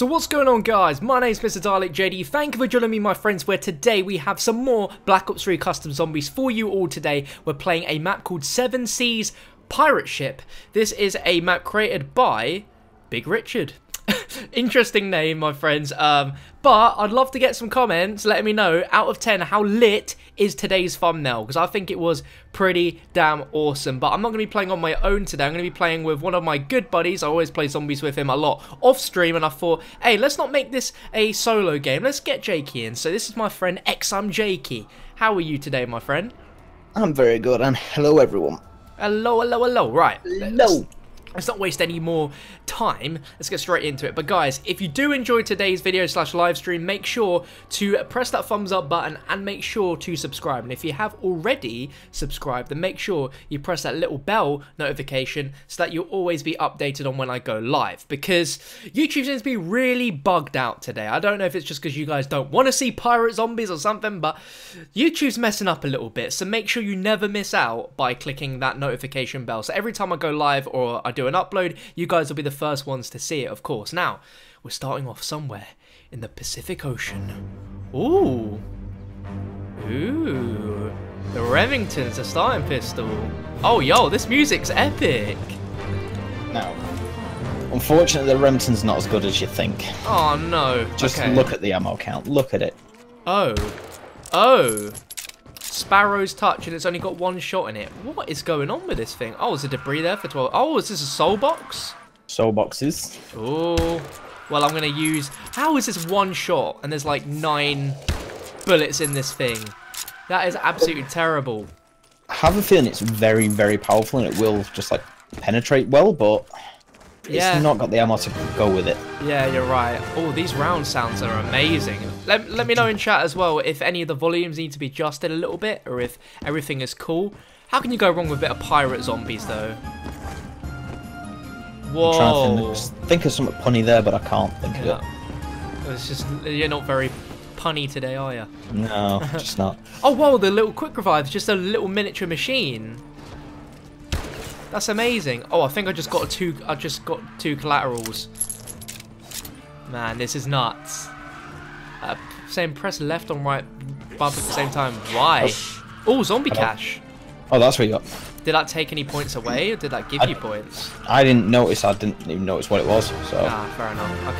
So what's going on, guys? My name's Mr. Dalek JD. Thank you for joining me, my friends, where today we have some more Black Ops 3 custom zombies for you all today. We're playing a map called Seven Seas Pirate Ship. This is a map created by Big Richard. Interesting name, my friends. But I'd love to get some comments letting me know, out of 10, how lit is today's thumbnail, because I think it was pretty damn awesome. But I'm not going to be playing on my own today. I'm going to be playing with one of my good buddies. I always play zombies with him a lot off stream, and I thought, hey, let's not make this a solo game. Let's get Jakey in. So this is my friend XM Jakey. How are you today, my friend? I'm very good, and hello everyone. Hello, hello, hello. Right. Hello. Let's not waste any more time. Let's get straight into it. But guys, if you do enjoy today's video / live stream, make sure to press that thumbs up button and make sure to subscribe. And if you have already subscribed, then make sure you press that little bell notification so that you'll always be updated on when I go live. Because YouTube seems to be really bugged out today. I don't know if it's just because you guys don't want to see pirate zombies or something, but YouTube's messing up a little bit. So make sure you never miss out by clicking that notification bell. So every time I go live or I do an upload, you guys will be the first ones to see it, of course. Now, we're starting off somewhere in the Pacific Ocean. Ooh. Ooh. The Remington's a starting pistol. Oh, yo, this music's epic. Now, unfortunately, the Remington's not as good as you think. Oh, no. Just okay. look at the ammo count. Look at it. Oh. Oh. Sparrow's touch, and it's only got one shot in it. What is going on with this thing? Oh, there's a debris there for 12. Oh, is this a soul box? Soul boxes. Oh. Well, I'm going to use... How is this one shot and there's like 9 bullets in this thing? That is absolutely terrible. I have a feeling it's very, very powerful, and it will just like penetrate well, but it's not got the ammo to go with it. Yeah, you're right. Oh, these round sounds are amazing. Let me know in chat as well if any of the volumes need to be adjusted a little bit, or if everything is cool. How can you go wrong with a bit of pirate zombies, though? Whoa. I'm trying to think of something punny there, but I can't think of it. It's just, you're not very punny today, are you? No, just not. Oh, whoa, the little quick revive is just a little miniature machine. That's amazing. Oh, I think I just got two collaterals. Man, this is nuts. Saying press left on right bump at the same time. Why? Oh, zombie cache. Oh, that's what you got. Did that take any points away, or did that give you points? I didn't notice. I didn't even notice what it was. So. Ah, fair enough.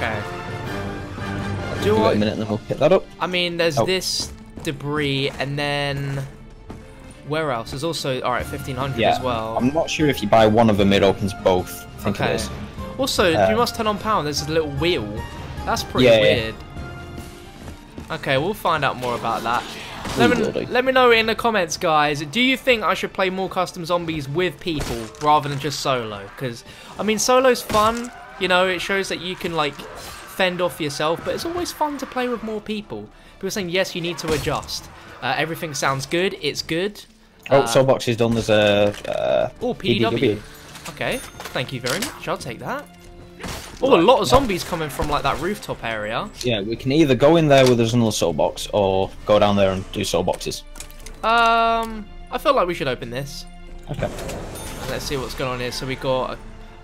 Okay. Do a minute and then we'll pick that up. I mean, there's this debris, and then where else? There's also 1500 as well. I'm not sure if you buy one of them, it opens both. I think it is. Also, you must turn on power. There's a little wheel. That's pretty weird. Yeah. Okay, we'll find out more about that. Let me know in the comments, guys. Do you think I should play more custom zombies with people rather than just solo? Because, I mean, solo's fun. You know, it shows that you can, like, fend off yourself. But it's always fun to play with more people. People are saying, yes, you need to adjust. Everything sounds good. It's good. Oh, soul box is done. There's a... PDW. Okay, thank you very much. I'll take that. Oh, a lot of zombies coming from like that rooftop area. Yeah, we can either go in there with another soul box or go down there and do soul boxes. I feel like we should open this. Okay. Let's see what's going on here. So we got,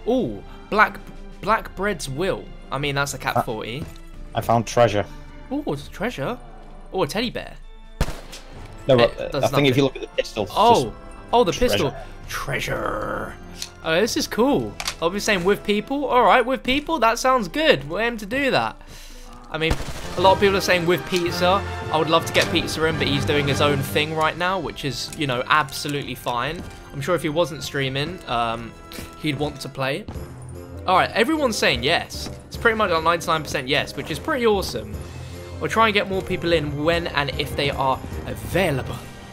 Black Bread's Will. I mean, that's a Cat 40. I found treasure. Oh, it's a treasure. Oh, a teddy bear. No, but I think if you look at the pistol. The pistol. Treasure. Oh, this is cool. I'll be saying with people. Alright, with people, that sounds good. We'll aim to do that. I mean, a lot of people are saying with pizza. I would love to get pizza in, but he's doing his own thing right now, which is, you know, absolutely fine. I'm sure if he wasn't streaming, he'd want to play. Alright, everyone's saying yes. It's pretty much like 99% yes, which is pretty awesome. We'll try and get more people in when and if they are available.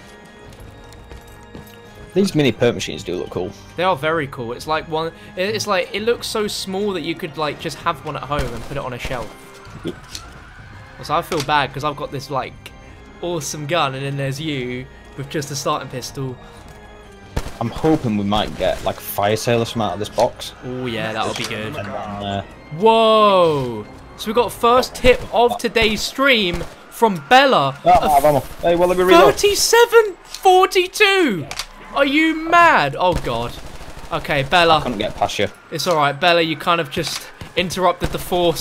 These mini perk machines do look cool. They are very cool. It's like one. It's like it looks so small that you could like just have one at home and put it on a shelf. So I feel bad because I've got this like awesome gun, and then there's you with just a starting pistol. I'm hoping we might get like a fire sale or something out of this box. Oh yeah, that'll be good. Then, whoa! So we got first tip of today's stream from Bella. Hey, well, let me reload. 3742. Are you mad? Oh god. Okay, Bella. I couldn't get past you. It's alright, Bella, you kind of just interrupted the force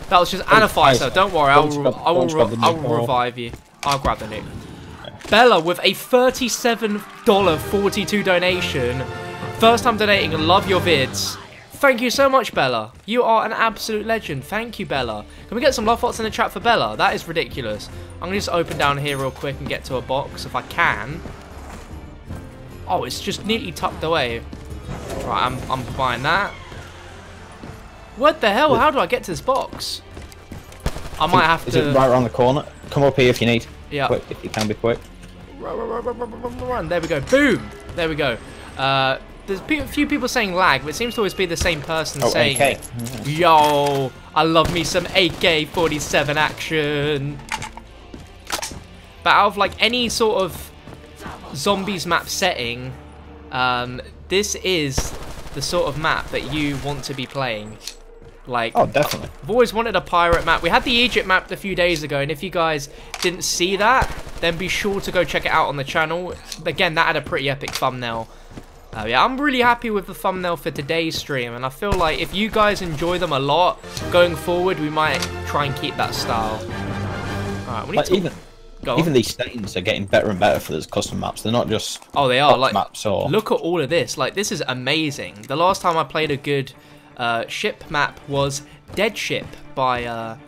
That was just Anaphyso. Don't worry, I will revive you. I'll grab the nuke. Bella with a $37.42 donation. First time donating, love your vids. Thank you so much, Bella. You are an absolute legend. Thank you, Bella. Can we get some love bots in the chat for Bella? That is ridiculous. I'm going to just open down here real quick and get to a box if I can. Oh, it's just neatly tucked away. Right, I'm buying that. What the hell? How do I get to this box? I might have to... Is it right around the corner? Come up here if you need. Yeah. Quick, if you can be quick. Run. There we go. Boom. There we go. There's a few people saying lag, but it seems to always be the same person saying AK. it. Yo, I love me some AK-47 action. But out of like any sort of zombies map setting, this is the sort of map that you want to be playing. Like, oh, definitely. I've always wanted a pirate map. We had the Egypt map a few days ago, and if you guys didn't see that, then be sure to go check it out on the channel. Again, that had a pretty epic thumbnail. Yeah, I'm really happy with the thumbnail for today's stream, and I feel like if you guys enjoy them a lot, going forward, we might try and keep that style. Alright, we need to... Even these settings are getting better and better for those custom maps. They're not just they are like maps or... Look at all of this. Like, this is amazing. The last time I played a good ship map was Dead Ship by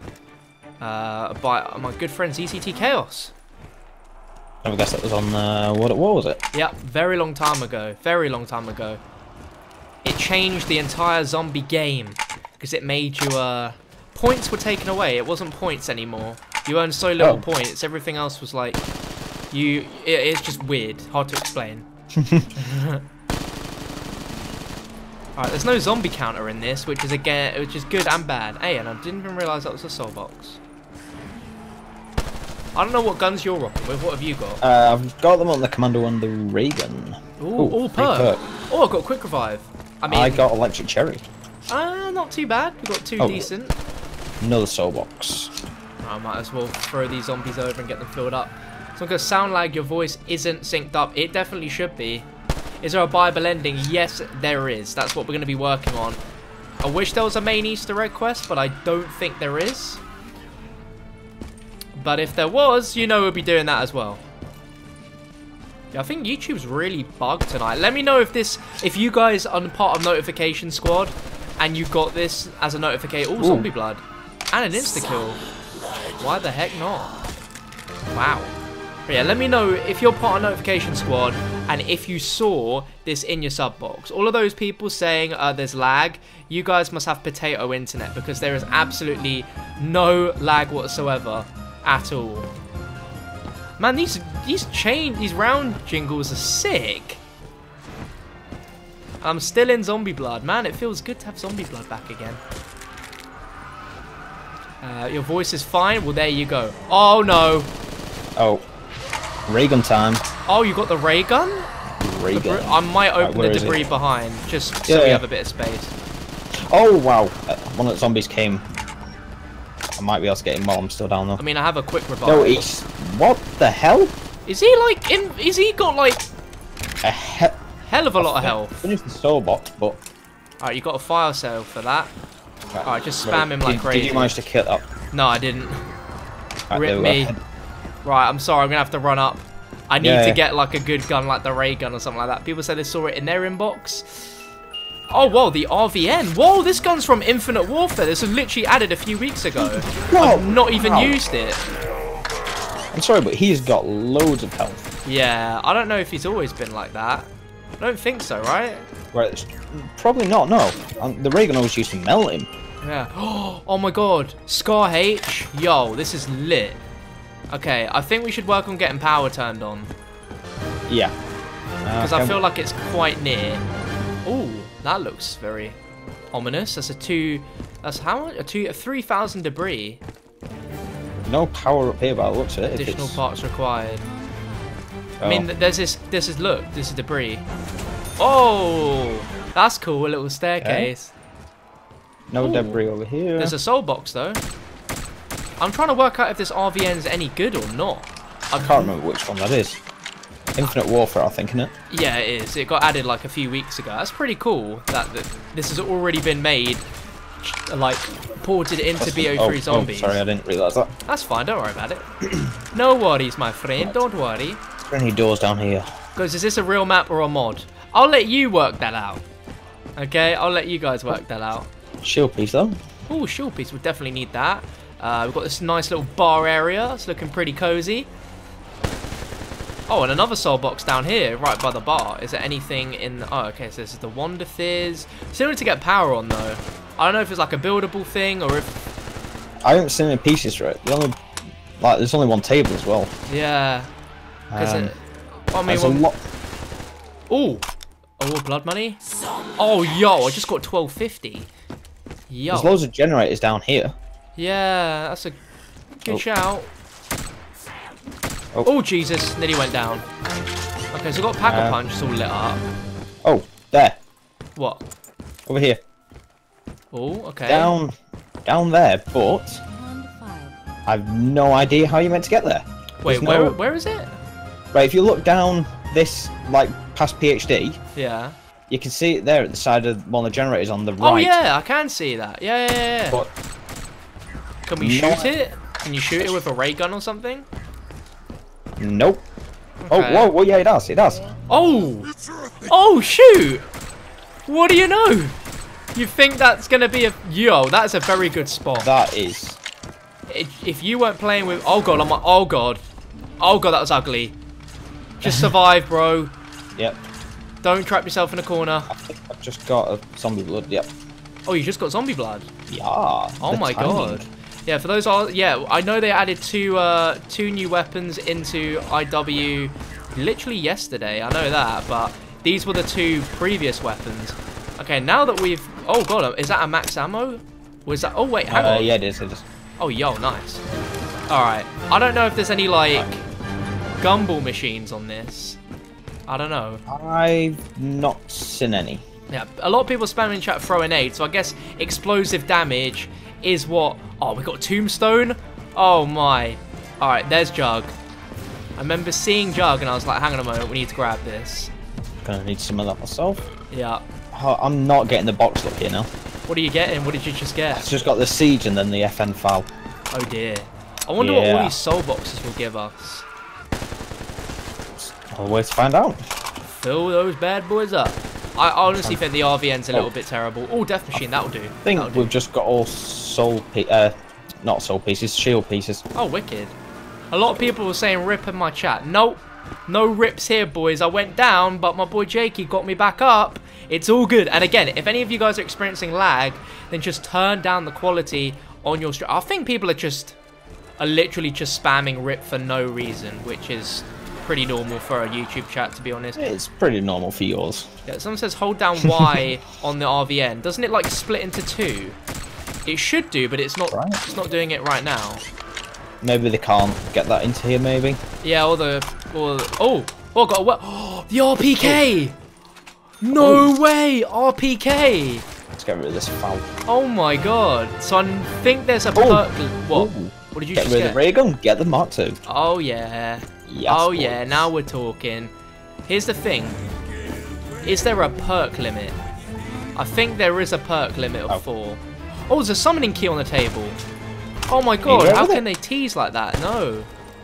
my good friend ZCT Chaos. I guess that was on what was it? Yeah, very long time ago. Very long time ago. It changed the entire zombie game because it made you points were taken away. It wasn't points anymore. You earned so little points. Everything else was like it's just weird, hard to explain. Alright, there's no zombie counter in this, which is good and bad. Hey, and I didn't even realise that was a soul box. I don't know what guns you're rocking with. What have you got? I've got them on the Commando and the ray gun. Ooh, perk. Oh, I've got quick revive. I got electric cherry. Not too bad. We've got two decent. Another soul box. I might as well throw these zombies over and get them filled up. So because sound lag, your voice isn't synced up. It definitely should be. Is there a Bible ending? Yes, there is. That's what we're going to be working on. I wish there was a main Easter egg quest, but I don't think there is. But if there was, you know we'll be doing that as well. Yeah, I think YouTube's really bugged tonight. Let me know if you guys are part of Notification Squad and you got this as a notification. Ooh, zombie blood. And an insta-kill. Why the heck not? Wow. But yeah, let me know if you're part of Notification Squad and if you saw this in your sub box. All of those people saying there's lag, you guys must have potato internet because there is absolutely no lag whatsoever at all. Man, these round jingles are sick. I'm still in zombie blood. Man, it feels good to have zombie blood back again. Your voice is fine. Well, there you go. Oh, no. Oh. Ray gun time. Oh, you got the ray gun? Ray gun. I might open the debris behind, just so we have a bit of space. Oh, wow. One of the zombies came. I might be able to get him while I'm still down though. I mean, I have a quick revive. No, he's... What the hell? Is he like... Is he got like... A hell of a lot of health. Finished the soul box, but... Alright, you got a fire sale for that. Alright, just spam him like crazy. Did you manage to kill that? No, I didn't. Rip me. Right, I'm sorry, I'm gonna have to run up. I need to get like a good gun like the ray gun or something like that. People say they saw it in their inbox. Oh, whoa, the RVN. Whoa, this gun's from Infinite Warfare. This was literally added a few weeks ago. I've not even used it. I'm sorry, but he's got loads of health. Yeah, I don't know if he's always been like that. I don't think so, right? Right, probably not, no. The ray gun always used to melt him. Yeah. Oh my god. Scar H. Yo, this is lit. Okay, I think we should work on getting power turned on. Yeah. Because I feel like it's quite near. Ooh, that looks very ominous. That's that's how much? A 3,000 debris. No power up here by the looks of it. Additional parts required. I mean, there's this look, this is debris. Oh, that's cool, a little staircase. No debris over here. There's a soul box though. I'm trying to work out if this RVN's any good or not. I can't remember which one that is. Infinite Warfare, I think, isn't it? Yeah, it is. It got added like a few weeks ago. That's pretty cool that this has already been made like ported into BO3 Zombies. Oh, sorry, I didn't realise that. That's fine, don't worry about it. No worries, my friend, don't worry. Is there any doors down here? Because is this a real map or a mod? I'll let you work that out. Okay, I'll let you guys work that out. Shield piece though. Oh, shield piece, we'll definitely need that. We've got this nice little bar area. It's looking pretty cozy. Oh, and another soul box down here, right by the bar. Is there anything in... Oh, okay, so this is the Wonder Fizz. Still need to get power on, though. I don't know if it's like a buildable thing, or if... I haven't seen any pieces, right? There's only one table as well. Yeah. I mean, there's a lot... Oh, blood money? Oh, yo, I just got 1250. Yo. There's loads of generators down here. Yeah, that's a good shout. Oh, Jesus, nearly went down. Okay, so we've got Pack-a-Punch, it's all lit up. Oh, there. What? Over here. Oh, okay. Down there, but I've no idea how you're meant to get there. Wait, where is it? Right, if you look down this, like, past PhD, yeah, you can see it there at the side of one of the generators on the right. Oh, yeah, I can see that. Yeah. But can we shoot it? Can you shoot it with a ray gun or something? Nope. Okay. Oh, whoa, yeah, it does. Oh, shoot! What do you know? You think that's gonna be a... Yo, that's a very good spot. That is. If you weren't playing with... Oh, God, I'm like... Oh, God. Oh, God, that was ugly. Just survive, bro. Yep. Don't trap yourself in a corner. I've just got a zombie blood, yep. Oh, you just got zombie blood? Yeah. Oh, my God. Yeah, for those... Yeah, I know they added two new weapons into IW literally yesterday. I know that, but these were the two previous weapons. Okay, now that we've... Oh, God, is that a max ammo? Was that... Oh, wait, hang on. Yeah, it is. Oh, yo, nice. Alright. I don't know if there's any, like, gumball machines on this. I don't know. I've not seen any. Yeah, a lot of people spam in chat throwing aid, so I guess explosive damage is what... Oh, we got Tombstone? Oh, my. Alright, there's Jug. I remember seeing Jug, and I was like, hang on a moment, we need to grab this. Gonna need some of that myself. Yeah. Oh, I'm not getting the box look here now. What are you getting? What did you just get? It's just got the Siege and then the FN file. Oh dear. I wonder what all these soul boxes will give us. Always to find out. Fill those bad boys up. I honestly think the RVN's a little bit terrible. Oh, Death Machine, that'll do. I think we've just got all not soul pieces, shield pieces. Oh, wicked. A lot of people were saying rip in my chat. Nope. No rips here, boys. I went down, but my boy Jakey got me back up. It's all good. And again, if any of you guys are experiencing lag, then just turn down the quality on your stream. I think people are literally just spamming rip for no reason, which is pretty normal for a YouTube chat, to be honest. It's pretty normal for yours. Yeah, someone says hold down Y on the RVN. Doesn't it like split into two? It should do, but it's not. Right. It's not doing it right now. Maybe they can't get that into here. Maybe. Yeah, oh, got a well. Oh, the RPK. No way, RPK. Let's get rid of this foul. Oh my God. So I think there's a perk. What? What did you get rid of the ray gun? Get the Mark II. Oh yeah. Yes, oh boys. Yeah. Now we're talking. Here's the thing. Is there a perk limit? I think there is a perk limit of 4. Oh, there's a summoning key on the table. Oh my God. How can they tease like that? No.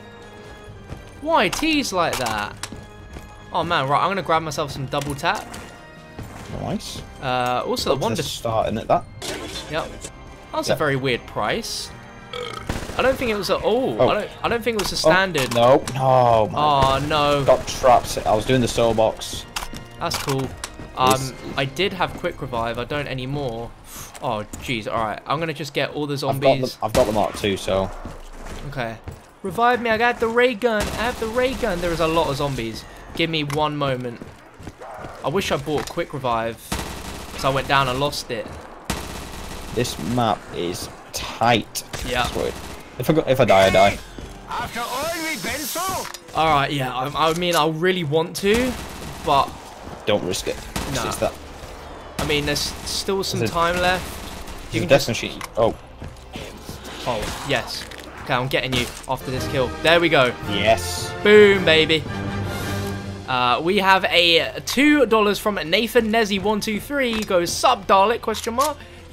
Why tease like that? Oh man. Right. I'm gonna grab myself some double tap. Nice. Also the Wonder starting at that. Yep. That's a very weird price. I don't think it was a I don't think it was a standard. No. Oh man. Oh no. Got trapped. I was doing the soul box. That's cool. I did have quick revive. I don't anymore. Oh jeez. All right. I'm gonna just get all the zombies. I've got the Mark II, so. Okay. Revive me. I got the ray gun. I have the ray gun. There is a lot of zombies. Give me one moment. I wish I bought quick revive, because I went down and lost it. This map is tight. Yeah. If I die, I die. After all we've been through. All right. Yeah. I mean, I really want to, but don't risk it. No. It's that. I mean, there's still some time left. You can Death Machine. Oh. Oh yes. Okay, I'm getting you after this kill. There we go. Yes. Boom, baby. We have a $2 from Nathan Nezzy123. Goes sub Dalek ?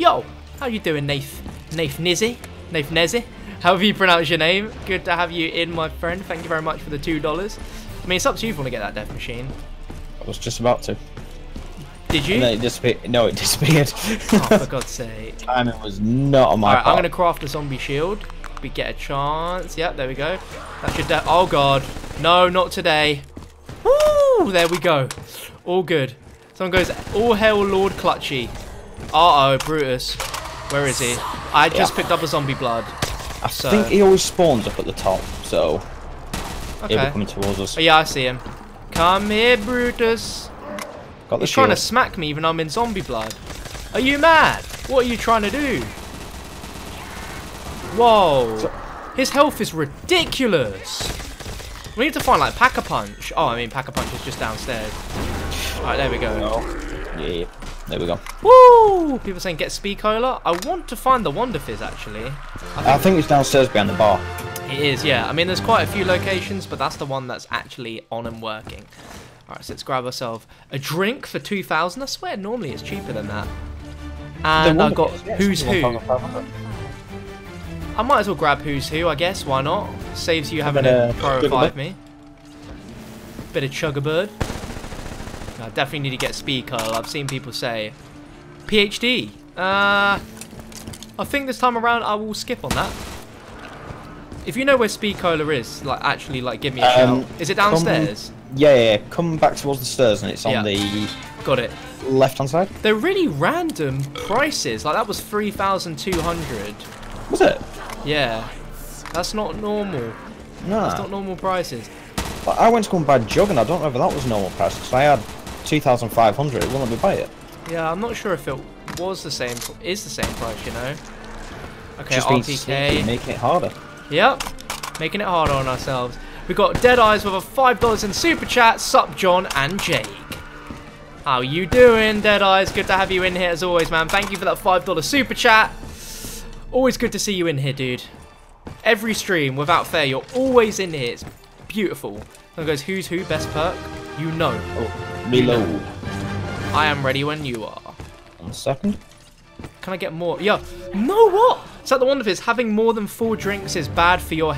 Yo, How you doing, Nath Nizzy? Nath Nezzy? However you pronounce your name. Good to have you in, my friend. Thank you very much for the $2. I mean, it's up to you if you want to get that death machine. I was just about to. Did you? And then it disappeared. No, it disappeared. Oh, for God's sake. Timing was not on my Alright, part. I'm going to craft a zombie shield. We get a chance. Yep, there we go. That should... Oh, God. No, not today. Woo! There we go. All good. Someone goes, all hail Lord Clutchy. Uh-oh, Brutus. Where is he? I just picked up a zombie blood. I think he always spawns up at the top, so okay. he'll be coming towards us. Oh, yeah, I see him. Come here, Brutus. Got the He's trying to shield. smack me even though I'm in zombie blood. Are you mad? What are you trying to do? Whoa. His health is ridiculous. We need to find like Pack-a-Punch. Oh, I mean Pack-a-Punch is just downstairs. Alright, there we go. Yeah, there we go. Woo! People saying get Speed Cola. I want to find the Wonder Fizz actually. I think it's downstairs behind the bar. It is, yeah. I mean, there's quite a few locations, but that's the one that's actually on and working. Alright, so let's grab ourselves a drink for 2,000. I swear, normally it's cheaper than that. And I've got Who's Who. I might as well grab Who's Who, I guess. Why not? Saves you having to pro-revive me. Bit of Chugabird. I definitely need to get Speed Cola. I've seen people say PhD. I think this time around I will skip on that. If you know where Speed Cola is, like actually, like give me a shout. Is it downstairs? Yeah, come back towards the stairs and it's on the got it left-hand side. They're really random prices. Like that was 3,200. Was it? Yeah, that's not normal. No. That's not normal prices. But I went to go and buy Jug and I don't know if that was normal price because I had 2,500. It wouldn't let me buy it. Yeah, I'm not sure if it was the same. Is the same price, you know? Okay, Just being RTK. sneaky, making it harder. Yep, making it harder on ourselves. We've got Dead Eyes with a $5 in super chat. Sup, John and Jake. How you doing, Dead Eyes? Good to have you in here as always, man. Thank you for that $5 super chat. Always good to see you in here, dude. Every stream, without fail, you're always in here. It's beautiful. Then goes, Who's Who, best perk? You know. Oh, reload. I am ready when you are. 1 second. Can I get more? Yeah. No, what? So the Wonder Fizz, having more than 4 drinks is bad for your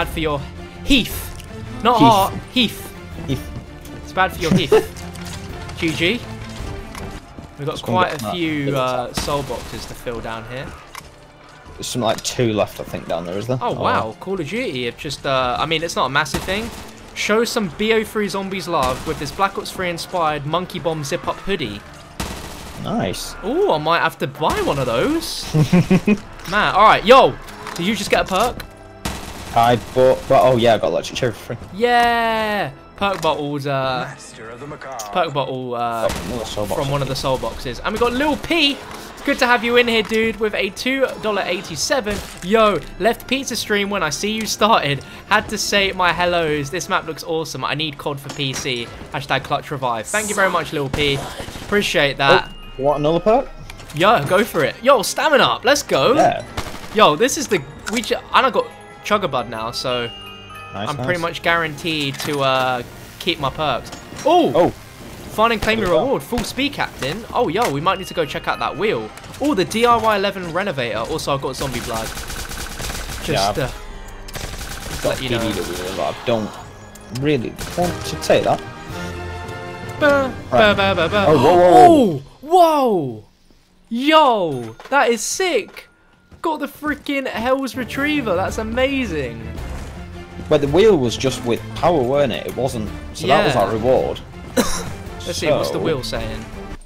heath. Not heart, heath. Heath. It's bad for your heath. GG. We've got quite a few soul boxes to fill down here. There's something like 2 left, I think, down there, is there? Oh, wow. Call of Duty have just, I mean, it's not a massive thing. Show some BO3 zombies love with this Black Ops 3 inspired Monkey Bomb zip-up hoodie. Nice. Oh, I might have to buy one of those. Man, alright, yo. Did you just get a perk? I bought, oh yeah, I got electric cherry for free. Yeah. Perk bottles, Master of the macabre. perk bottle From from one of the soul boxes. And we got Lil P. Good to have you in here, dude, with a $2.87. Yo, left pizza stream when I see you started. Had to say my hellos. This map looks awesome. I need COD for PC. Hashtag clutch revive. Thank you very much, Lil P. Appreciate that. Oh, you want another perk? Yo, go for it. Yo, stamina up. Let's go. Yeah. Yo, this is the... and I got Chugabud now, so Nice, I'm pretty much guaranteed to keep my perks. Oh. Find and claim your reward. Full speed, Captain. Oh, yo, we might need to go check out that wheel. Oh, the DIY 11 Renovator. Also, I've got zombie blood. Just let you know. I don't really want to take that. Oh, whoa. Whoa! Yo, that is sick. Got the freaking Hell's Retriever. That's amazing. But the wheel was just with power, weren't it? It wasn't. So that was our reward. Let's see, what's the wheel saying?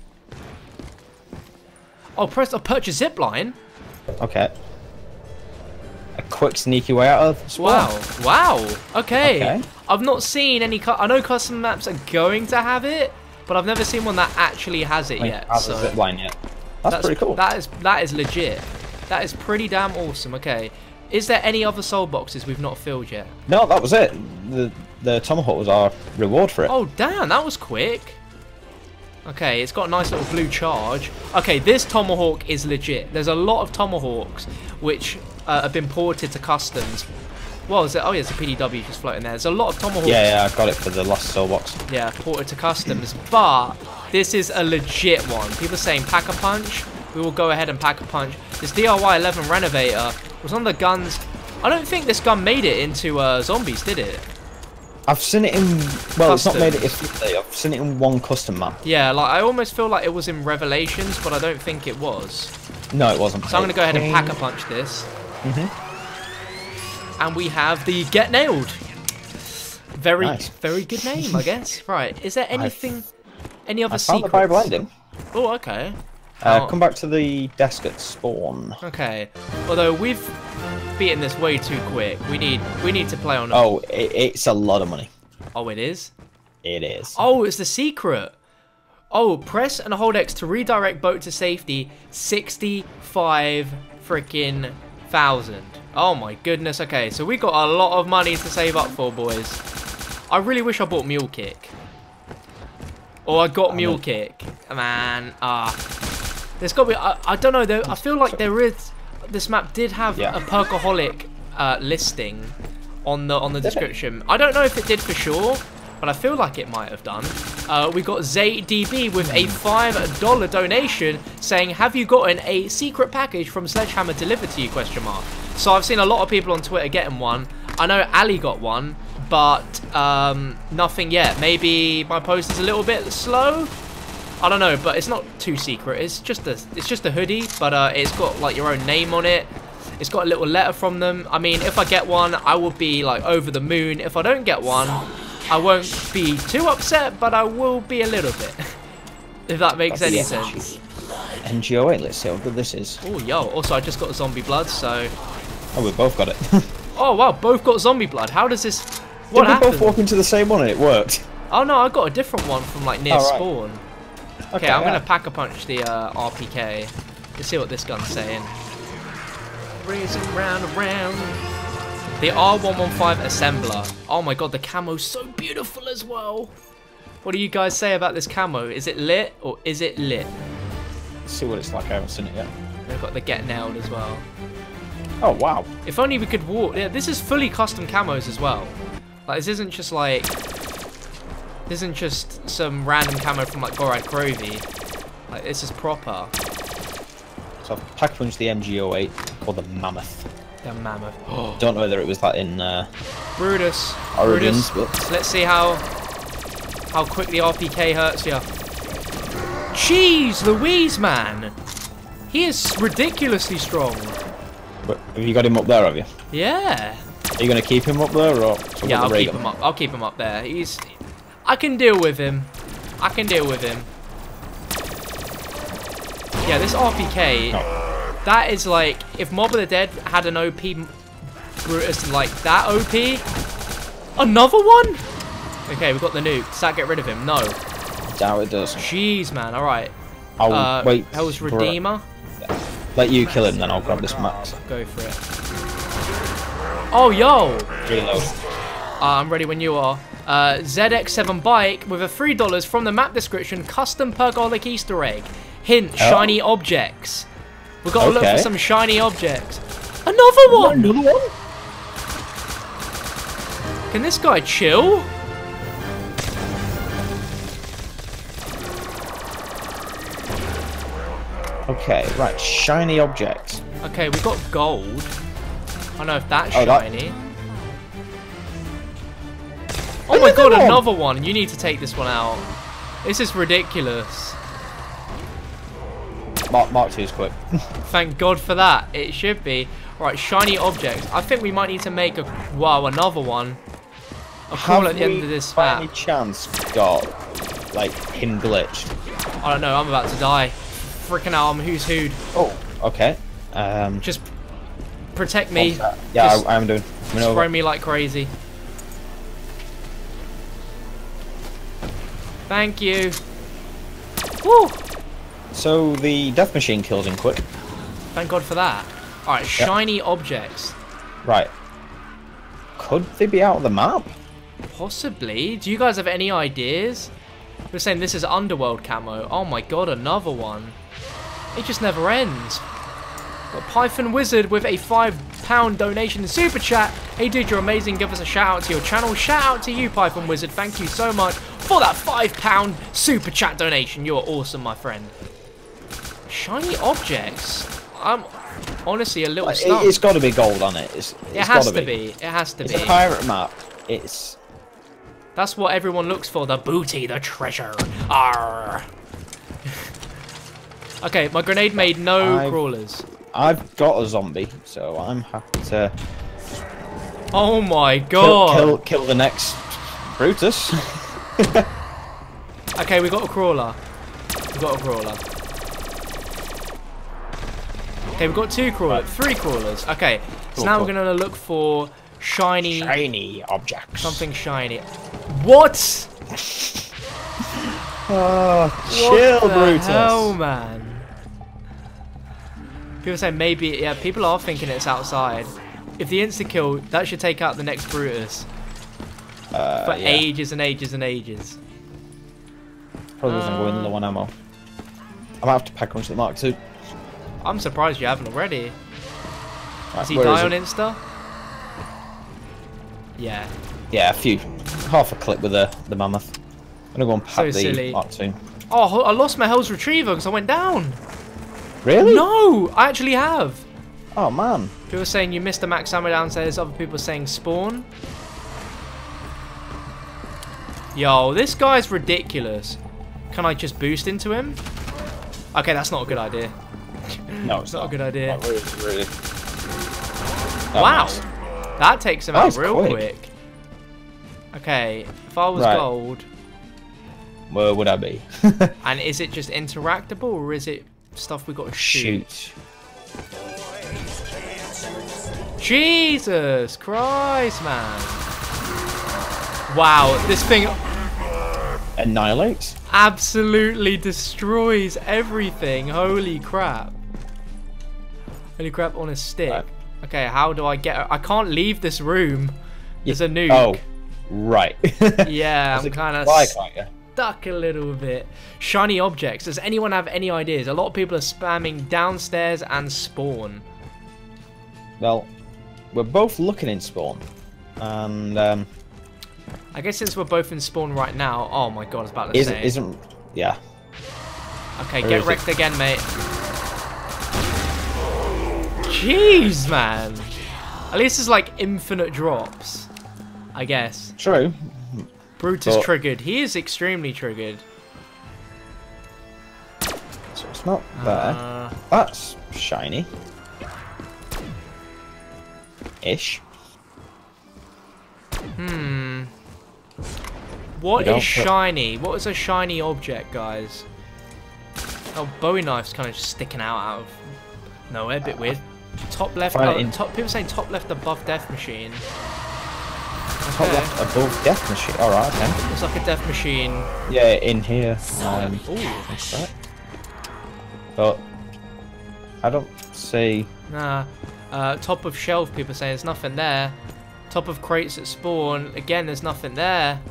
Oh, purchase zipline. Okay. A quick, sneaky way out of the spawn. Wow. Okay. I've not seen any. I know custom maps are going to have it, but I've never seen one that actually has it yet. Has a zipline yet. That's pretty cool. That is legit. That is pretty damn awesome. Okay. Is there any other soul boxes we've not filled yet? No, that was it. The Tomahawk was our reward for it. Oh, damn. That was quick. Okay, it's got a nice little blue charge. Okay, this Tomahawk is legit. There's a lot of Tomahawks which have been ported to customs. Well, is it? Oh, yeah, it's a PDW just floating there. There's a lot of Tomahawks. Yeah, I got it for the last soul box. Yeah, ported to customs. But this is a legit one. People are saying Pack-a-Punch. we will go ahead and pack a punch. This DIY 11 Renovator was one of the guns. I don't think this gun made it into zombies, did it? I've seen it in, well, it's not made it Customs. officially. I've seen it in one custom map. Yeah, like I almost feel like it was in Revelations, but I don't think it was. No, it wasn't. So I'm going to go ahead and pack a punch this. And we have the Get Nailed. Very, Nice. very good name, I guess. Right, is there anything, any other I found the secrets? Bible ending. Oh, okay. Come back to the desk at spawn. Okay. Although we've beaten this way too quick. We need to play on. Oh, it's a lot of money. Oh, it is. It is. Oh, it's the secret. Oh, press and hold X to redirect boat to safety. 65 freaking thousand. Oh my goodness. Okay, so we got a lot of money to save up for, boys. I really wish I bought Mule Kick. Or I got Mule Kick. Man, there's got to be. I don't know though. I feel like there is. This map did have a Perkaholic listing on the description. I don't know if it did for sure, but I feel like it might have done. We got ZayDB with a $5 donation saying, "Have you gotten a secret package from Sledgehammer delivered to you?" Question mark. So I've seen a lot of people on Twitter getting one. I know Ali got one, but nothing yet. Maybe my post is a little bit slow. I don't know, but it's not too secret. It's just a hoodie, but it's got like your own name on it. It's got a little letter from them. I mean, if I get one, I will be like over the moon. If I don't get one, I won't be too upset, but I will be a little bit. If that makes any sense. NGO8, let's see how good this is. Oh, yo. Also, I just got zombie blood, so... Oh, we both got it. Oh, wow. Both got zombie blood. How does this... What Did we happened? both walk into the same one and it worked? Oh, no. I got a different one from, like, near spawn. Okay, I'm going to pack a punch the RPK. Let's see what this gun's saying. Racing round and round. The R115 Assembler. Oh my god, the camo's so beautiful as well. What do you guys say about this camo? Is it lit or is it lit? Let's see what it's like. I haven't seen it yet. They've got the Get Nailed as well. Oh, wow. If only we could walk. Yeah, this is fully custom camos as well. Like, this isn't just like... This isn't just some random camo from like Gorad Grovey. Like, this is proper. So I've pack punched the MG08 called the Mammoth. The Mammoth. Don't know whether it was that in Brutus. Origins, Brutus. but... Let's see how quick the RPK hurts you. Jeez Louise, man. He is ridiculously strong. But have you got him up there, have you? Yeah. Are you going to keep him up there, or...? Yeah, I'll keep him up. I'll keep him up there. I can deal with him. I can deal with him. Yeah, this RPK, that is like, if Mob of the Dead had an OP Brutus like that OP, another one? Okay, we've got the nuke. Does that get rid of him? No. Doubt it does. Jeez, man. All right. I'll wait. Hell's Redeemer. Let you kill him, then I'll grab this max. Go for it. Oh, yo. Reload. I'm ready when you are. ZX7 bike with a $3 from the map description. Custom Perkaholic Easter egg. Hint, shiny objects. We've got to look for some shiny objects. Another one! Another one? Can this guy chill? Okay, right, shiny objects. Okay, we've got gold. I don't know if that's Oh, shiny. Oh my god, another one. You need to take this one out. This is ridiculous. Mark 2 is quick. Thank God for that. It should be. Right, shiny objects. I think we might need to make another one. A call at the end of this by map. any chance got, like, him glitched? I don't know, I'm about to die. Freaking hell, I'm who's who'd. Oh, okay. Just protect me. Yeah, I'm doing. Spray me like crazy. Thank you. Woo! So the death machine kills him quick. Thank God for that. Alright, shiny objects. Right. Could they be out of the map? Possibly. Do you guys have any ideas? We're saying this is Underworld camo. Oh my god, another one. It just never ends. Got Python Wizard with a £5 donation in Super Chat. Hey dude, you're amazing. Give us a shout out to your channel. Shout out to you, Python Wizard. Thank you so much for that £5 Super Chat donation. You're awesome, my friend. Shiny objects? I'm honestly a little stumped. It's got to be gold on it. It has to be. It has to be. It's a pirate map. It's... That's what everyone looks for. The booty, the treasure. Arr. Okay, my grenade made no crawlers. I've got a zombie, so I'm happy to... Oh my god! Kill the next Brutus. Okay, we got a crawler. We got a crawler. Okay, we've got 2 crawlers, 3 crawlers. Okay, so now we're gonna look for shiny objects. Something shiny. What? Chill, what the Brutus. hell, man? People say maybe, yeah, people are thinking it's outside. If the insta-kill, that should take out the next Brutus. For ages and ages and ages. Probably doesn't go in low on ammo. I might have to pack on to the Mark II. I'm surprised you haven't already. Right, Does he die on Insta? Yeah. Yeah, a few. Half a clip with the mammoth. I'm gonna go and pack the Mark II. Oh, I lost my Hell's Retriever because I went down. Really? No, I actually have. Oh man. People are saying you missed the max ammo downstairs. Other people are saying spawn. Yo, this guy's ridiculous. Can I just boost into him? Okay, that's not a good idea. No, it's not a good idea. Not really. Wow, Nice. that takes him out real quick. quick. Okay, if I was Right. gold, Where would I be? and is it just interactable or is it stuff we got to shoot? Jesus Christ, man! Wow, this thing Annihilates? absolutely destroys everything. Holy crap! Holy crap on a stick. Right. Okay, how do I get? I can't leave this room. There's a nuke. Oh, right. Yeah, I'm kind of Why can't you? stuck a little bit. Shiny objects. Does anyone have any ideas? A lot of people are spamming downstairs and spawn. Well, we're both looking in spawn, and I guess since we're both in spawn right now. Oh my god, I was about to say. isn't yeah. Okay, Where get is wrecked again, mate. Jeez, man. At least it's like infinite drops. I guess. True. Brutus But triggered. He is extremely triggered. So it's not there. That's shiny. Ish. What is shiny? What is a shiny object, guys? Oh, Bowie knife's kind of just sticking out of nowhere. A bit weird. Top left. Top. People saying top left above death machine. Top left above death machine. All right. Okay. It's like a death machine. Yeah, in here. Ooh. That's right. But I don't see. Nah. Top of shelf. People saying there's nothing there. Top of crates at spawn. Again, there's nothing there.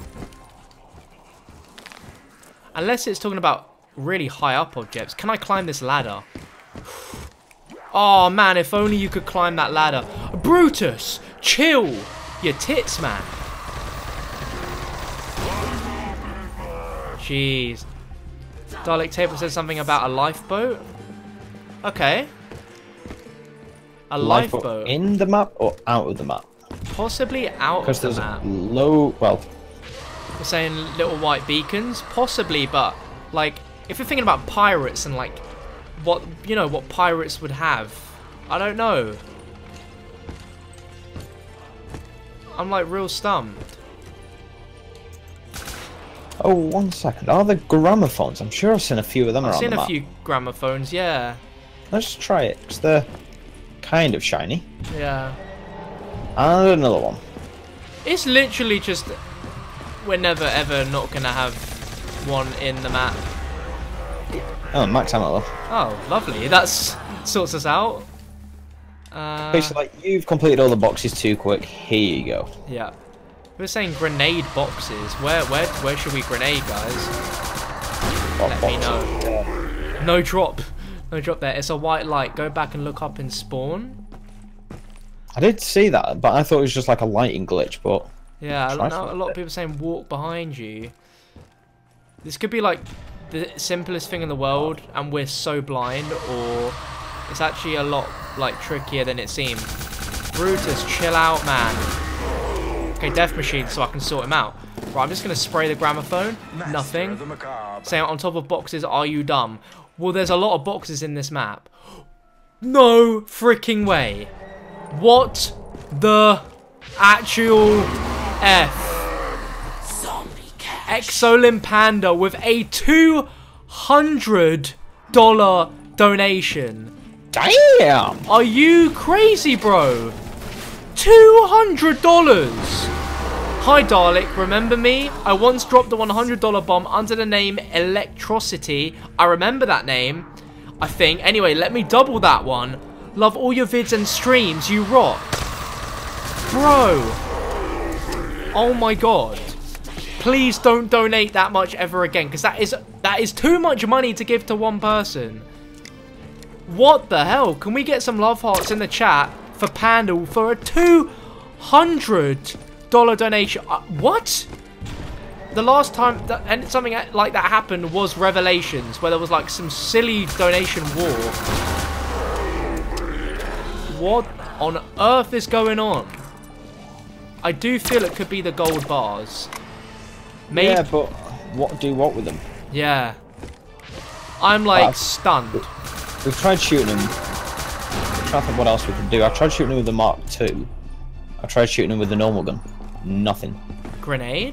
Unless it's talking about really high up objects. Can I climb this ladder? Oh man, if only you could climb that ladder. Brutus, chill your tits, man. Jeez. Dalek Table says something about a lifeboat. Okay. A lifeboat. In the map or out of the map? Possibly out of the map. Low. Well. We're saying little white beacons, possibly, but like if you're thinking about pirates and like what what pirates would have, I don't know. I'm like real stumped. Oh, 1 second. Are there gramophones? I'm sure I've seen a few of them around the map. I've seen a few gramophones, yeah. Let's try it, because they're kind of shiny. Yeah. And another one. It's literally just we're never ever not gonna have one in the map. Oh, max ammo though. Oh, lovely. That's sorts us out. Basically, like, you've completed all the boxes too quick. Here you go. Yeah. We're saying grenade boxes. Where should we grenade, guys? Let me know. Yeah. No drop. No drop there. It's a white light. Go back and look up in spawn. I did see that, but I thought it was just like a lighting glitch, but... Yeah, a lot of people saying walk behind you. This could be like the simplest thing in the world and we're so blind, or it's actually a lot like trickier than it seems. Brutus, chill out, man. Okay, death machine, so I can sort him out. Right, I'm just gonna spray the gramophone. Nothing. Saying on top of boxes, are you dumb? Well, there's a lot of boxes in this map. No freaking way. What the actual F? Exolim Panda with a $200 donation. Damn! Are you crazy, bro? $200! Hi, Dalek, remember me? I once dropped the $100 bomb under the name Electrocity. I remember that name, I think. Anyway, let me double that one. Love all your vids and streams, you rock. Bro. Oh my god. Please don't donate that much ever again, because that is too much money to give to one person. What the hell? Can we get some love hearts in the chat for Panda for a $200 donation? What? The last time and something like that happened was Revelations, where there was like some silly donation war. What on earth is going on? I do feel it could be the gold bars. Maybe. Yeah, but what with them? Yeah. I'm like stunned. We've tried shooting them. I'm trying to think what else we can do. I tried shooting them with the Mark II. I tried shooting them with the normal gun. Nothing. Grenade?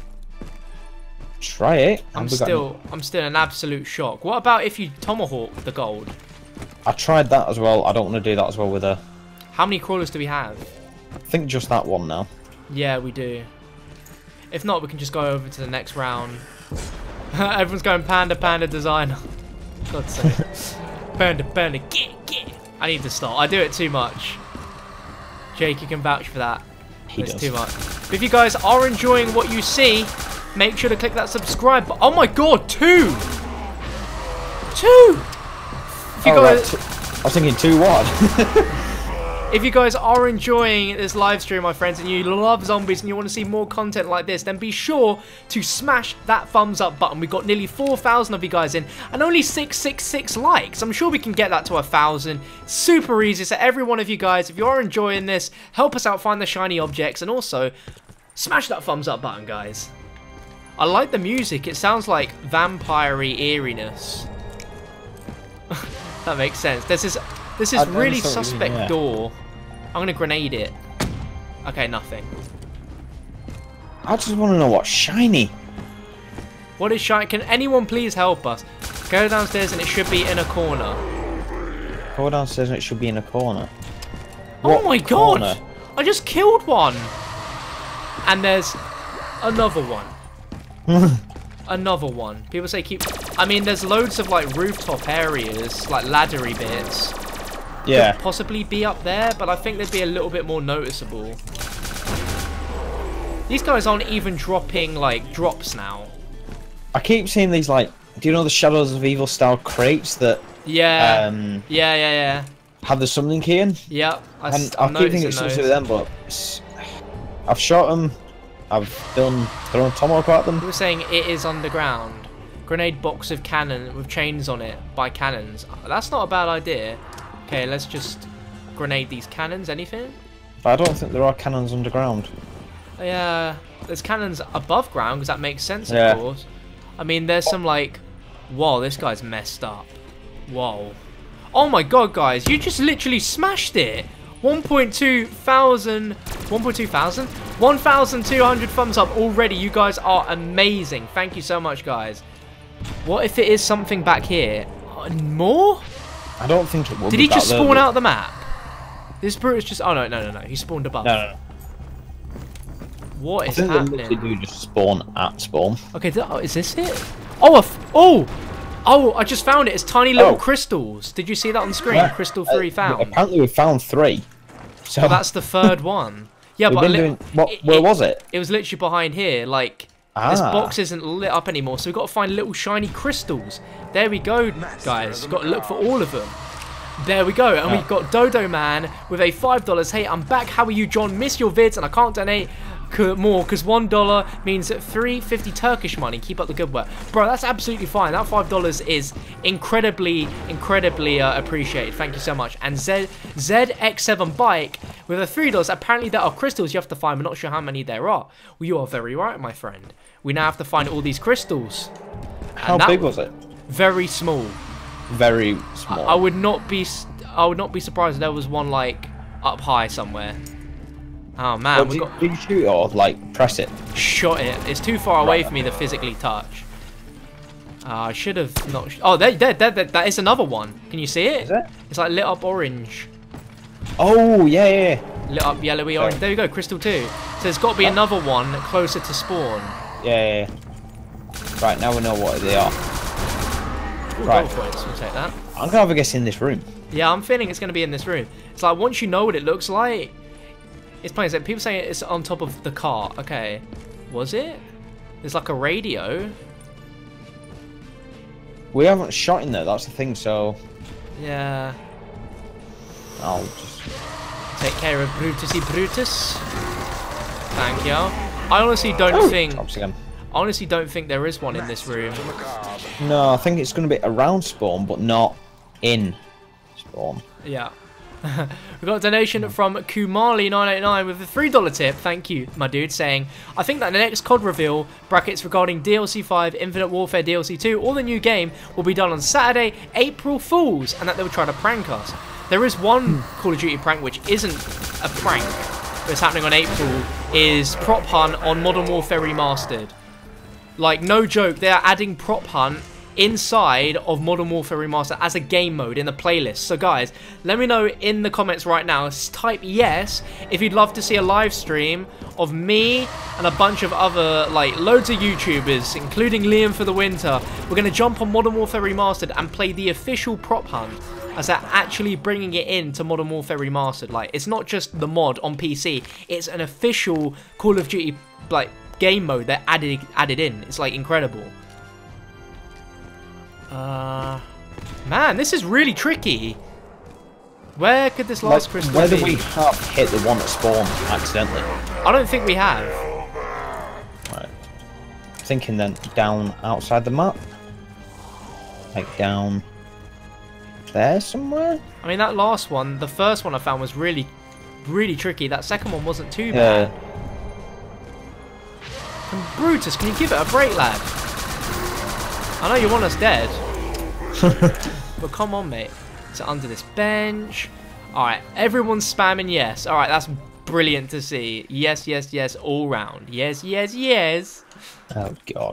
Try it. I'm still in absolute shock. What about if you tomahawk the gold? I tried that as well. I don't want to do that as well with a... How many crawlers do we have? I think just that one now. Yeah, we do. If not, we can just go over to the next round. Everyone's going Panda designer. God's sake. Panda, get. I need to stop. I do it too much. Jake, you can vouch for that. It's too much. But if you guys are enjoying what you see, make sure to click that subscribe button. Oh my god, 2! 2! If you guys... right. I was thinking 2 what? If you guys are enjoying this live stream, my friends, and you love zombies and you want to see more content like this, then be sure to smash that thumbs up button. We've got nearly 4,000 of you guys in and only 666 likes. I'm sure we can get that to 1,000. Super easy. So every one of you guys, if you are enjoying this, help us out find the shiny objects, and also smash that thumbs up button, guys. I like the music. It sounds like vampire-y eeriness. That makes sense. This is really suspect door. I'm going to grenade it. Okay, nothing. I just want to know what's shiny. What is shiny? Can anyone please help us? Go downstairs and it should be in a corner. Go downstairs and it should be in a corner. Oh my god! I just killed one! And there's another one. Another one. People say keep... I mean, there's loads of like rooftop areas, like laddery bits. Yeah. Could possibly be up there, but I think they'd be a little bit more noticeable. These guys aren't even dropping like drops now. I keep seeing these like, do you know the Shadows of Evil style crates that? Yeah. Yeah. Have the summoning key in? Yeah. I keep thinking it's something to do with them, but I've shot them. I've thrown a tomahawk at them. We were saying it is underground. Grenade box of cannon with chains on it by cannons. That's not a bad idea. Okay, let's just grenade these cannons. Anything? I don't think there are cannons underground. Yeah, there's cannons above ground because that makes sense, of course. I mean, there's some like... Whoa, this guy's messed up. Whoa. Oh my god, guys, you just literally smashed it. 1.2 thousand... 1,200 thumbs up already. You guys are amazing. Thank you so much, guys. What if it is something back here? More? I don't think it will. Did he just spawn out the map? This brute is just... Oh, no. He spawned above. No. What is happening? I think they do just spawn at spawn. Okay, is this it? Oh, I just found it. It's tiny little crystals. Did you see that on the screen? Yeah. Crystal 3 found. Apparently we found 3. So well, that's the 3rd one. Yeah, but where was it? It was literally behind here. Like, this box isn't lit up anymore, so we've got to find little shiny crystals. There we go, guys. Got to look for all of them. There we go, and we've got Dodo Man with a $5. Hey, I'm back. How are you, John? Miss your vids, and I can't donate more because $1 means 3.50 Turkish money. Keep up the good work, bro. That's absolutely fine. That $5 is incredibly appreciated. Thank you so much. And ZX7 Bike with a $3. Apparently there are crystals you have to find. I'm not sure how many there are. Well, you are very right, my friend. We now have to find all these crystals. How big was it? Very small. Very small. I would not be surprised if there was one like up high somewhere. Oh man, Did you shoot it or like press it? Shot it. It's too far away for me to physically touch. I should have not. Oh, that is another one. Can you see it? Is it? It's like lit up orange. Oh yeah. Lit up yellowy orange. There you go, crystal 2. So there's got to be another one closer to spawn. Yeah. Right, now we know what they are. Ooh, Right. gold coins, we'll take that. I'm gonna have a guess in this room. Yeah, I'm feeling it's going to be in this room. It's like once you know what it looks like, it's plain. People saying it's on top of the car. Okay, was it? There's like a radio. We haven't shot in there, that's the thing, so Yeah. I'll just Take care of Brutusy Brutus. Thank you. I honestly don't think. Drops again. I honestly don't think there is one in this room. No, I think it's gonna be around spawn, but not in spawn. Yeah. We got a donation from Kumali989 with a $3 tip. Thank you, my dude, saying, I think that the next COD reveal, brackets regarding DLC 5, Infinite Warfare DLC 2, or the new game, will be done on Saturday, April Fools, and that they will try to prank us. There is one Call of Duty prank which isn't a prank, but it's happening on April, is Prop Hunt on Modern Warfare Remastered. Like, no joke, they're adding Prop Hunt inside of Modern Warfare Remastered as a game mode in the playlist. So guys, let me know in the comments right now, type yes if you'd love to see a live stream of me and a bunch of other, like, loads of YouTubers, including Liam for the Winter. We're going to jump on Modern Warfare Remastered and play the official Prop Hunt, as they're actually bringing it into Modern Warfare Remastered. Like, it's not just the mod on PC, it's an official Call of Duty, like, game mode that added in. It's, like, incredible. Man, this is really tricky. Where could this last crystal be? Whether we have hit the one that spawned accidentally. I don't think we have. Right. Thinking then down outside the map. Like down there somewhere? I mean, that last one, the first one I found was really, really tricky. That second one wasn't too bad. And Brutus, can you give it a break, lad? I know you want us dead. But come on, mate. So under this bench. Alright, everyone's spamming yes. Alright, that's brilliant to see. Yes, yes, yes, all round. Yes, yes, yes. Oh, God.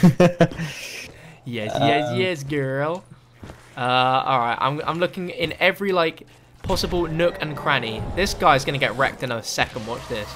Yes, yes, yes, girl. Alright, I'm looking in every, like, possible nook and cranny. This guy's gonna get wrecked in a second. Watch this.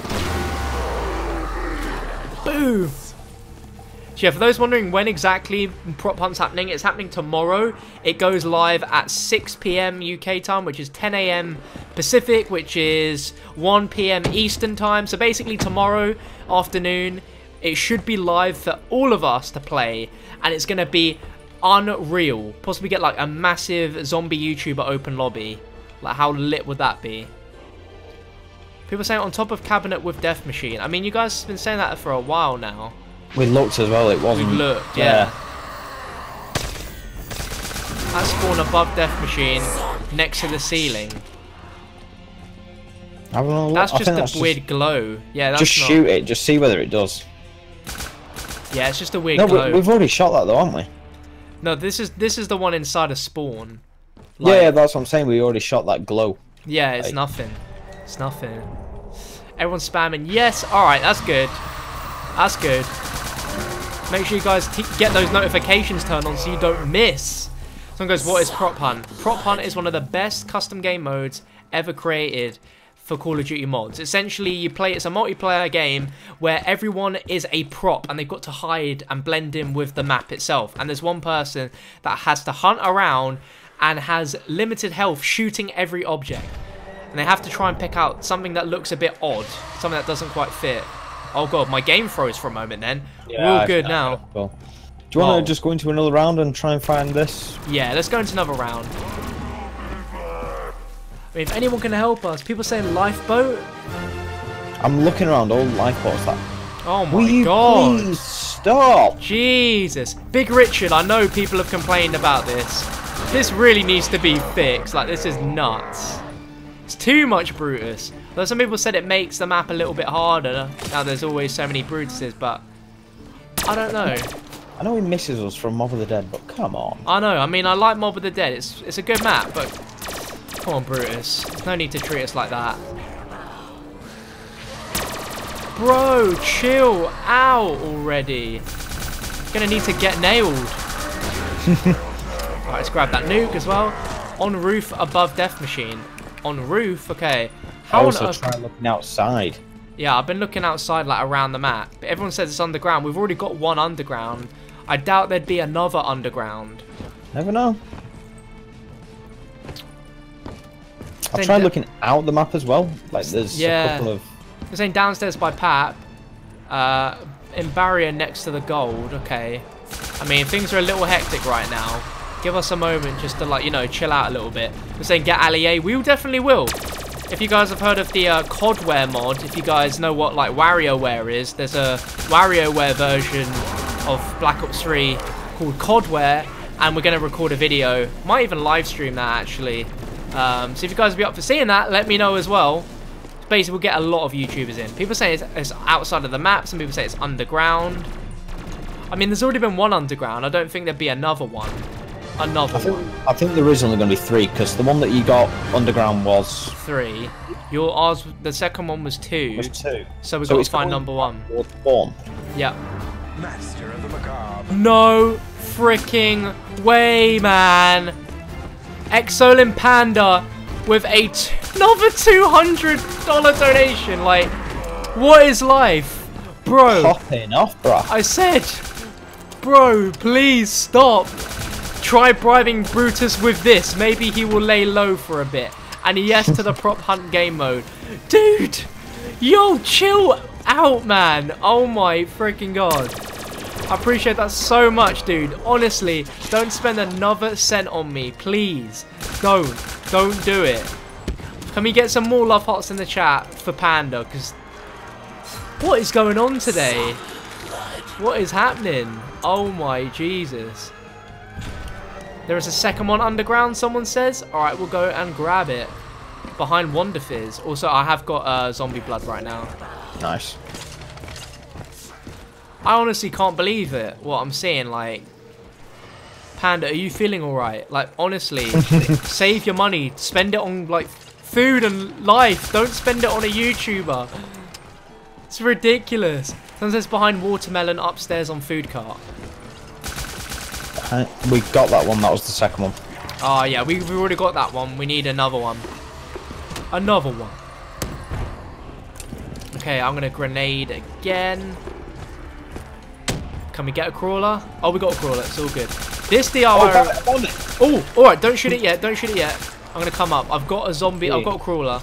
Boom! So yeah, for those wondering when exactly Prop Hunt's happening, it's happening tomorrow. It goes live at 6 PM UK time, which is 10 AM Pacific, which is 1 PM Eastern time. So basically tomorrow afternoon, it should be live for all of us to play, and it's going to be unreal. Possibly get like a massive zombie YouTuber open lobby. Like, how lit would that be? People saying on top of cabinet with death machine. I mean, you guys have been saying that for a while now. We looked as well, it wasn't. We looked, yeah. That spawn above death machine next to the ceiling. That's just a weird glow. Yeah, that's just shoot it, just see whether it does. Yeah, it's just a weird glow. We've already shot that though, haven't we? No, this is the one inside a spawn. Like, yeah, that's what I'm saying. We already shot that glow. Yeah, it's nothing. It's nothing. Everyone's spamming. Yes. All right, that's good. That's good. Make sure you guys get those notifications turned on so you don't miss. Someone goes, what is Prop Hunt? Prop Hunt is one of the best custom game modes ever created for Call of Duty mods. Essentially, you play, it's a multiplayer game where everyone is a prop and they've got to hide and blend in with the map itself. And there's one person that has to hunt around and has limited health shooting every object. And they have to try and pick out something that looks a bit odd, something that doesn't quite fit. Oh god, my game froze for a moment then. Yeah, we're all good now. Cool. Do you want to just go into another round and try and find this? Yeah, let's go into another round. mean, if anyone can help us, people saying lifeboat. I'm looking around all lifeboats. That. Oh Will my you god! please stop? Jesus, Big Richard. I know people have complained about this. This really needs to be fixed. Like, this is nuts. It's too much Brutus. Though some people said it makes the map a little bit harder. Now there's always so many Brutuses, but I don't know. I know he misses us from Mob of the Dead, but come on. I know. I mean, I like Mob of the Dead. It's a good map, but come on, Brutus. No need to treat us like that. Bro, chill out already. Gonna need to get nailed. Alright, let's grab that nuke as well. On roof above Death Machine. On roof, okay. I also try looking outside. Yeah, I've been looking outside, like, around the map. But everyone says it's underground. We've already got one underground. I doubt there'd be another underground. Never know. I've tried looking out the map as well. Like, there's a couple of... They're saying downstairs by Pap. In barrier next to the gold. Okay. I mean, things are a little hectic right now. Give us a moment just to, like, you know, chill out a little bit. They're saying get Allier. We definitely will. If you guys have heard of the Codware mod, if you guys know what, like, WarioWare is, there's a WarioWare version of Black Ops 3 called Codware, and we're going to record a video. Might even live stream that, actually. So if you guys will be up for seeing that, let me know as well. Basically, we'll get a lot of YouTubers in. People say it's outside of the map. Some people say it's underground. I mean, there's already been one underground. I don't think there'd be another one. I think there is only going to be 3, because the one that you got underground was 3. The second one was 2. Was 2. So we've got to find number 1. 1. Yep. Master of the macabre. No freaking way, man. Exolin Panda with another $200 donation. Like, what is life, bro? Popping off, bro. I said, bro, please stop. Try bribing Brutus with this. Maybe he will lay low for a bit. And yes to the prop hunt game mode. Dude, yo, chill out, man. Oh my freaking god. I appreciate that so much, dude. Honestly, don't spend another cent on me, please. Don't do it. Can we get some more love hearts in the chat for Panda? Because what is going on today? What is happening? Oh my Jesus. There is a second one underground, someone says. Alright, we'll go and grab it. Behind Wonder Fizz. Also, I have got zombie blood right now. Nice. I honestly can't believe it, what I'm seeing. Like, Panda, are you feeling alright? Like, honestly, save your money. Spend it on, like, food and life. Don't spend it on a YouTuber. It's ridiculous. Someone says behind watermelon upstairs on food cart. We got that one. That was the second one. Oh, yeah. We've already got that one. We need another one. Another one. Okay, I'm going to grenade again. Can we get a crawler? Oh, we got a crawler. It's all good. This DRY... Oh, alright. Don't shoot it yet. Don't shoot it yet. I'm going to come up. I've got a zombie. I've got a crawler.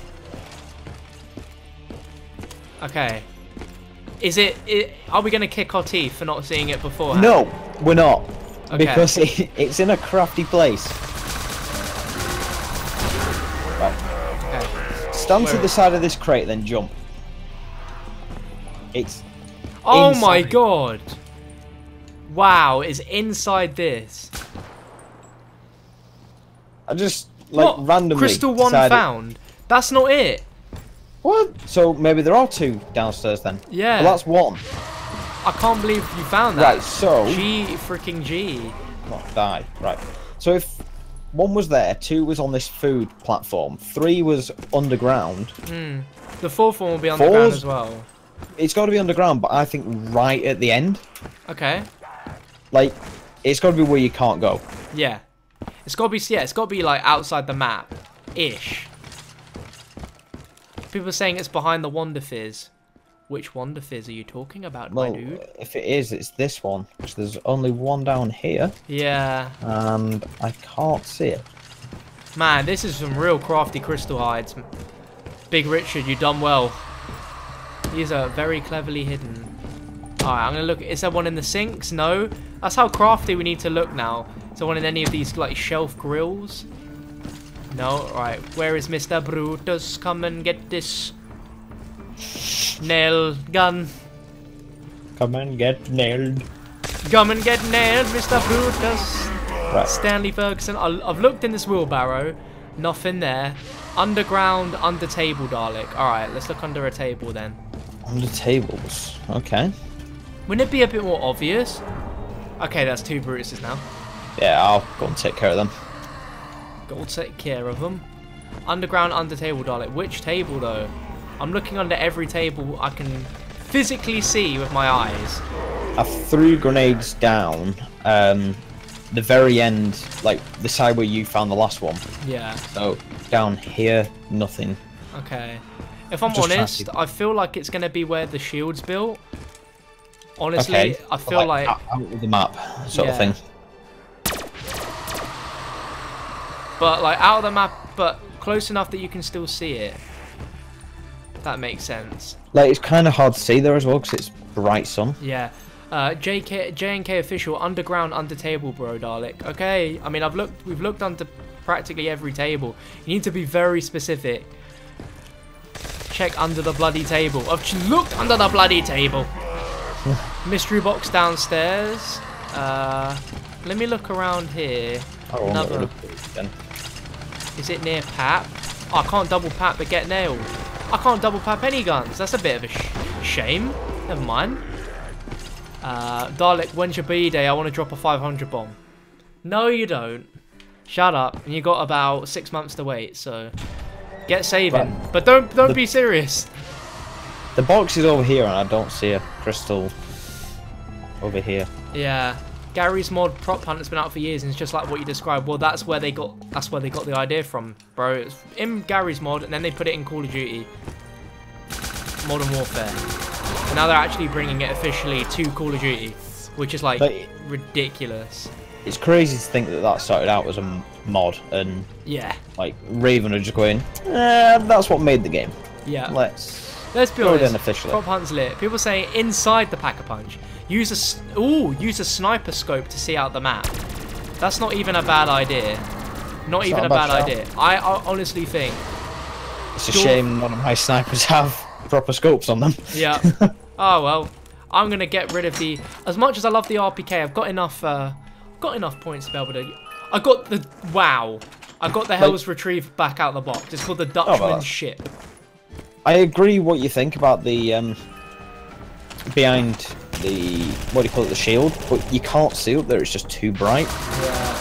Okay. Are we going to kick our teeth for not seeing it beforehand? No, we're not. Okay. Because it's in a crafty place. Right. Okay. Stand to the side of this crate, then jump. It's Oh inside. my god. Wow, it's inside this. I just, like, what? randomly Crystal 1 decided... found. That's not it. What? So maybe there are 2 downstairs then? Yeah. Well, that's 1. I can't believe you found that. Right, so... G freaking G. Not die. Right. So if 1 was there, 2 was on this food platform, 3 was underground. The 4th one will be underground as well. It's got to be underground, but I think right at the end. Okay. Like, it's got to be where you can't go. Yeah. It's got to be, yeah, it's got to be like outside the map. Ish. People are saying it's behind the Wonder Fizz. Which Wonder Fizz are you talking about, Well, my dude? if it is, it's this one. Because there's only 1 down here. Yeah. And I can't see it. Man, this is some real crafty crystal hides. Big Richard, you done well. These are very cleverly hidden. Alright, I'm going to look. Is there one in the sinks? No. That's how crafty we need to look now. Is there one in any of these, like, shelf grills? No, right. Where is Mr. Brutus? Come and get this nail gun. Come and get nailed. Come and get nailed, Mr. Brutus. Right. Stanley Ferguson. I've looked in this wheelbarrow. Nothing there. Underground, under table, Dalek. Alright, let's look under a table then. Under tables. Okay. Wouldn't it be a bit more obvious? Okay, that's 2 Brutuses now. Yeah, I'll go and take care of them. Gotta take care of them. Underground, under table, Dalek. Which table though? I'm looking under every table I can physically see with my eyes. I threw grenades down. The very end, like the side where you found the last one. Yeah. So down here, nothing. Okay. If I'm Just honest, I feel like it's gonna be where the shield's built. Honestly, Okay. I feel like out of the map sort of Yeah. thing. but like out of the map, but close enough that you can still see it. If that makes sense. Like it's kind of hard to see there as well because it's bright sun. Yeah. JNK official underground under table, bro, Dalek. Okay. I mean, we've looked under practically every table. You need to be very specific. Check under the bloody table. I've looked under the bloody table. Mystery box downstairs. Let me look around here. Oh, Another. then. Is it near Pap? Oh, I can't double Pap but get nailed. I can't double Pap any guns. That's a bit of a shame. Never mind. Dalek, when's your B-day? I want to drop a 500 bomb. No, you don't. Shut up. And you got about 6 months to wait, so get saving. But don't be serious. The box is over here, and I don't see a crystal over here. Yeah. Gary's mod prop hunt has been out for years, and it's just like what you described. Well, that's where they got the idea from, bro. It's in Gary's mod, and then they put it in Call of Duty Modern Warfare. And now they're actually bringing it officially to Call of Duty, which is like ridiculous. It's crazy to think that that started out as a mod, and Yeah. like Raven are just going, that's what made the game. Yeah. Let's Let's be go honest. then officially. Prop hunt's lit. People say inside the Pack-a-Punch. Use a sniper scope to see out the map. That's not even a bad idea. Not even a bad idea. I honestly think. It's a shame none of my snipers have proper scopes on them. Yeah. Oh well. I'm gonna get rid of the. As much as I love the RPK, I've got enough. Got enough points to be able to. I got the wow. I got the Hell's Retrieve back out of the box. It's called the Dutchman's ship. I agree what you think about the behind the what do you call it, the shield, but you can't see up there. It's just too bright. Yeah.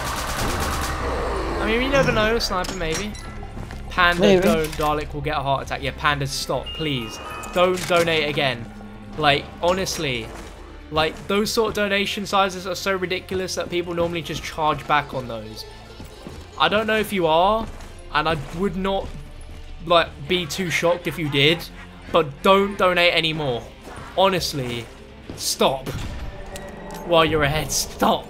I mean, you never know. Sniper maybe. Panda, Maybe. don't. Dalek will get a heart attack. Yeah, Panda, stop, please. Don't donate again. Like, honestly, like those sort of donation sizes are so ridiculous that people normally just charge back on those. I don't know if you are, and I would not like be too shocked if you did, but don't donate anymore. Honestly, stop. While you're ahead, stop.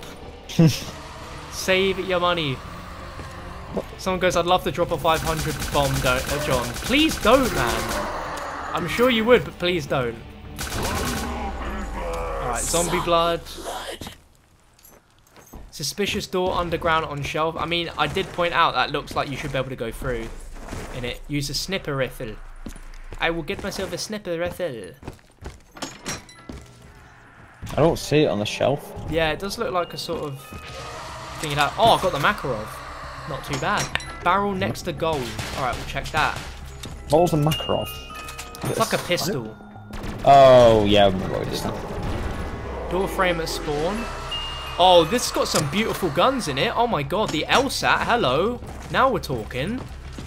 Save your money. Someone goes, I'd love to drop a 500 bomb, John. Please don't, man. I'm sure you would, but please don't. Alright, zombie blood. Suspicious door underground on shelf. I mean, I did point out that looks like you should be able to go through in it. Use a snipper rifle. I will get myself a snipper rifle. I don't see it on the shelf. Yeah, it does look like a sort of thing. Oh, I got the Makarov. Not too bad. Barrel next to gold. Alright, we'll check that. What was the Makarov? It's like a pistol. Oh yeah, I remember what it is now. Door frame at spawn. Oh, this has got some beautiful guns in it. Oh my god, the LSAT. Hello. Now we're talking.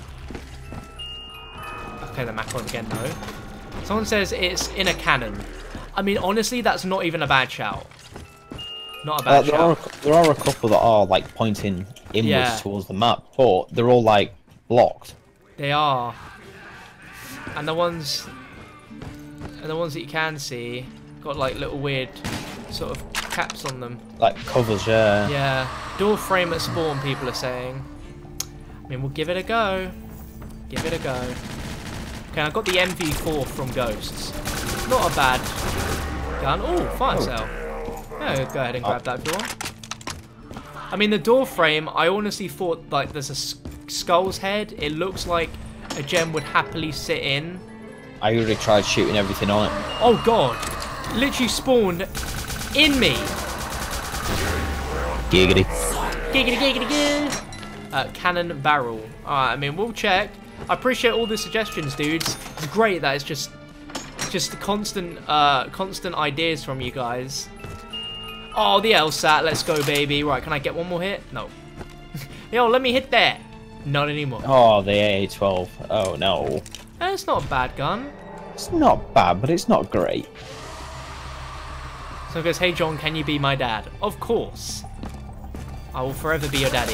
Okay, the Makarov again, no. Someone says it's in a cannon. I mean, honestly, that's not even a bad shout. Not a bad shout. There are a couple that are like pointing inwards towards the map, but they're all like blocked. They are. And the ones that you can see got like little weird sort of caps on them. Like covers, yeah. Yeah. Door frame at spawn, people are saying. I mean, we'll give it a go. Give it a go. Okay, I got the MV4 from Ghosts. Not a bad gun. Oh, fire cell. Yeah, go ahead and grab that if you want. I mean, the door frame, I honestly thought like there's skull's head, it looks like a gem would happily sit in. I already tried shooting everything on it. Oh god, literally spawned in me. Giggity. Giggity giggity gig. Cannon barrel. Alright, I mean, we'll check. I appreciate all the suggestions, dudes. It's great that it's just constant ideas from you guys. Oh, the LSAT. Let's go, baby. Right, can I get one more hit? No. Yo, let me hit that. Not anymore. Oh, the AA-12. Oh, no. It's not a bad gun. It's not bad, but it's not great. So it goes, hey, John, can you be my dad? Of course. I will forever be your daddy.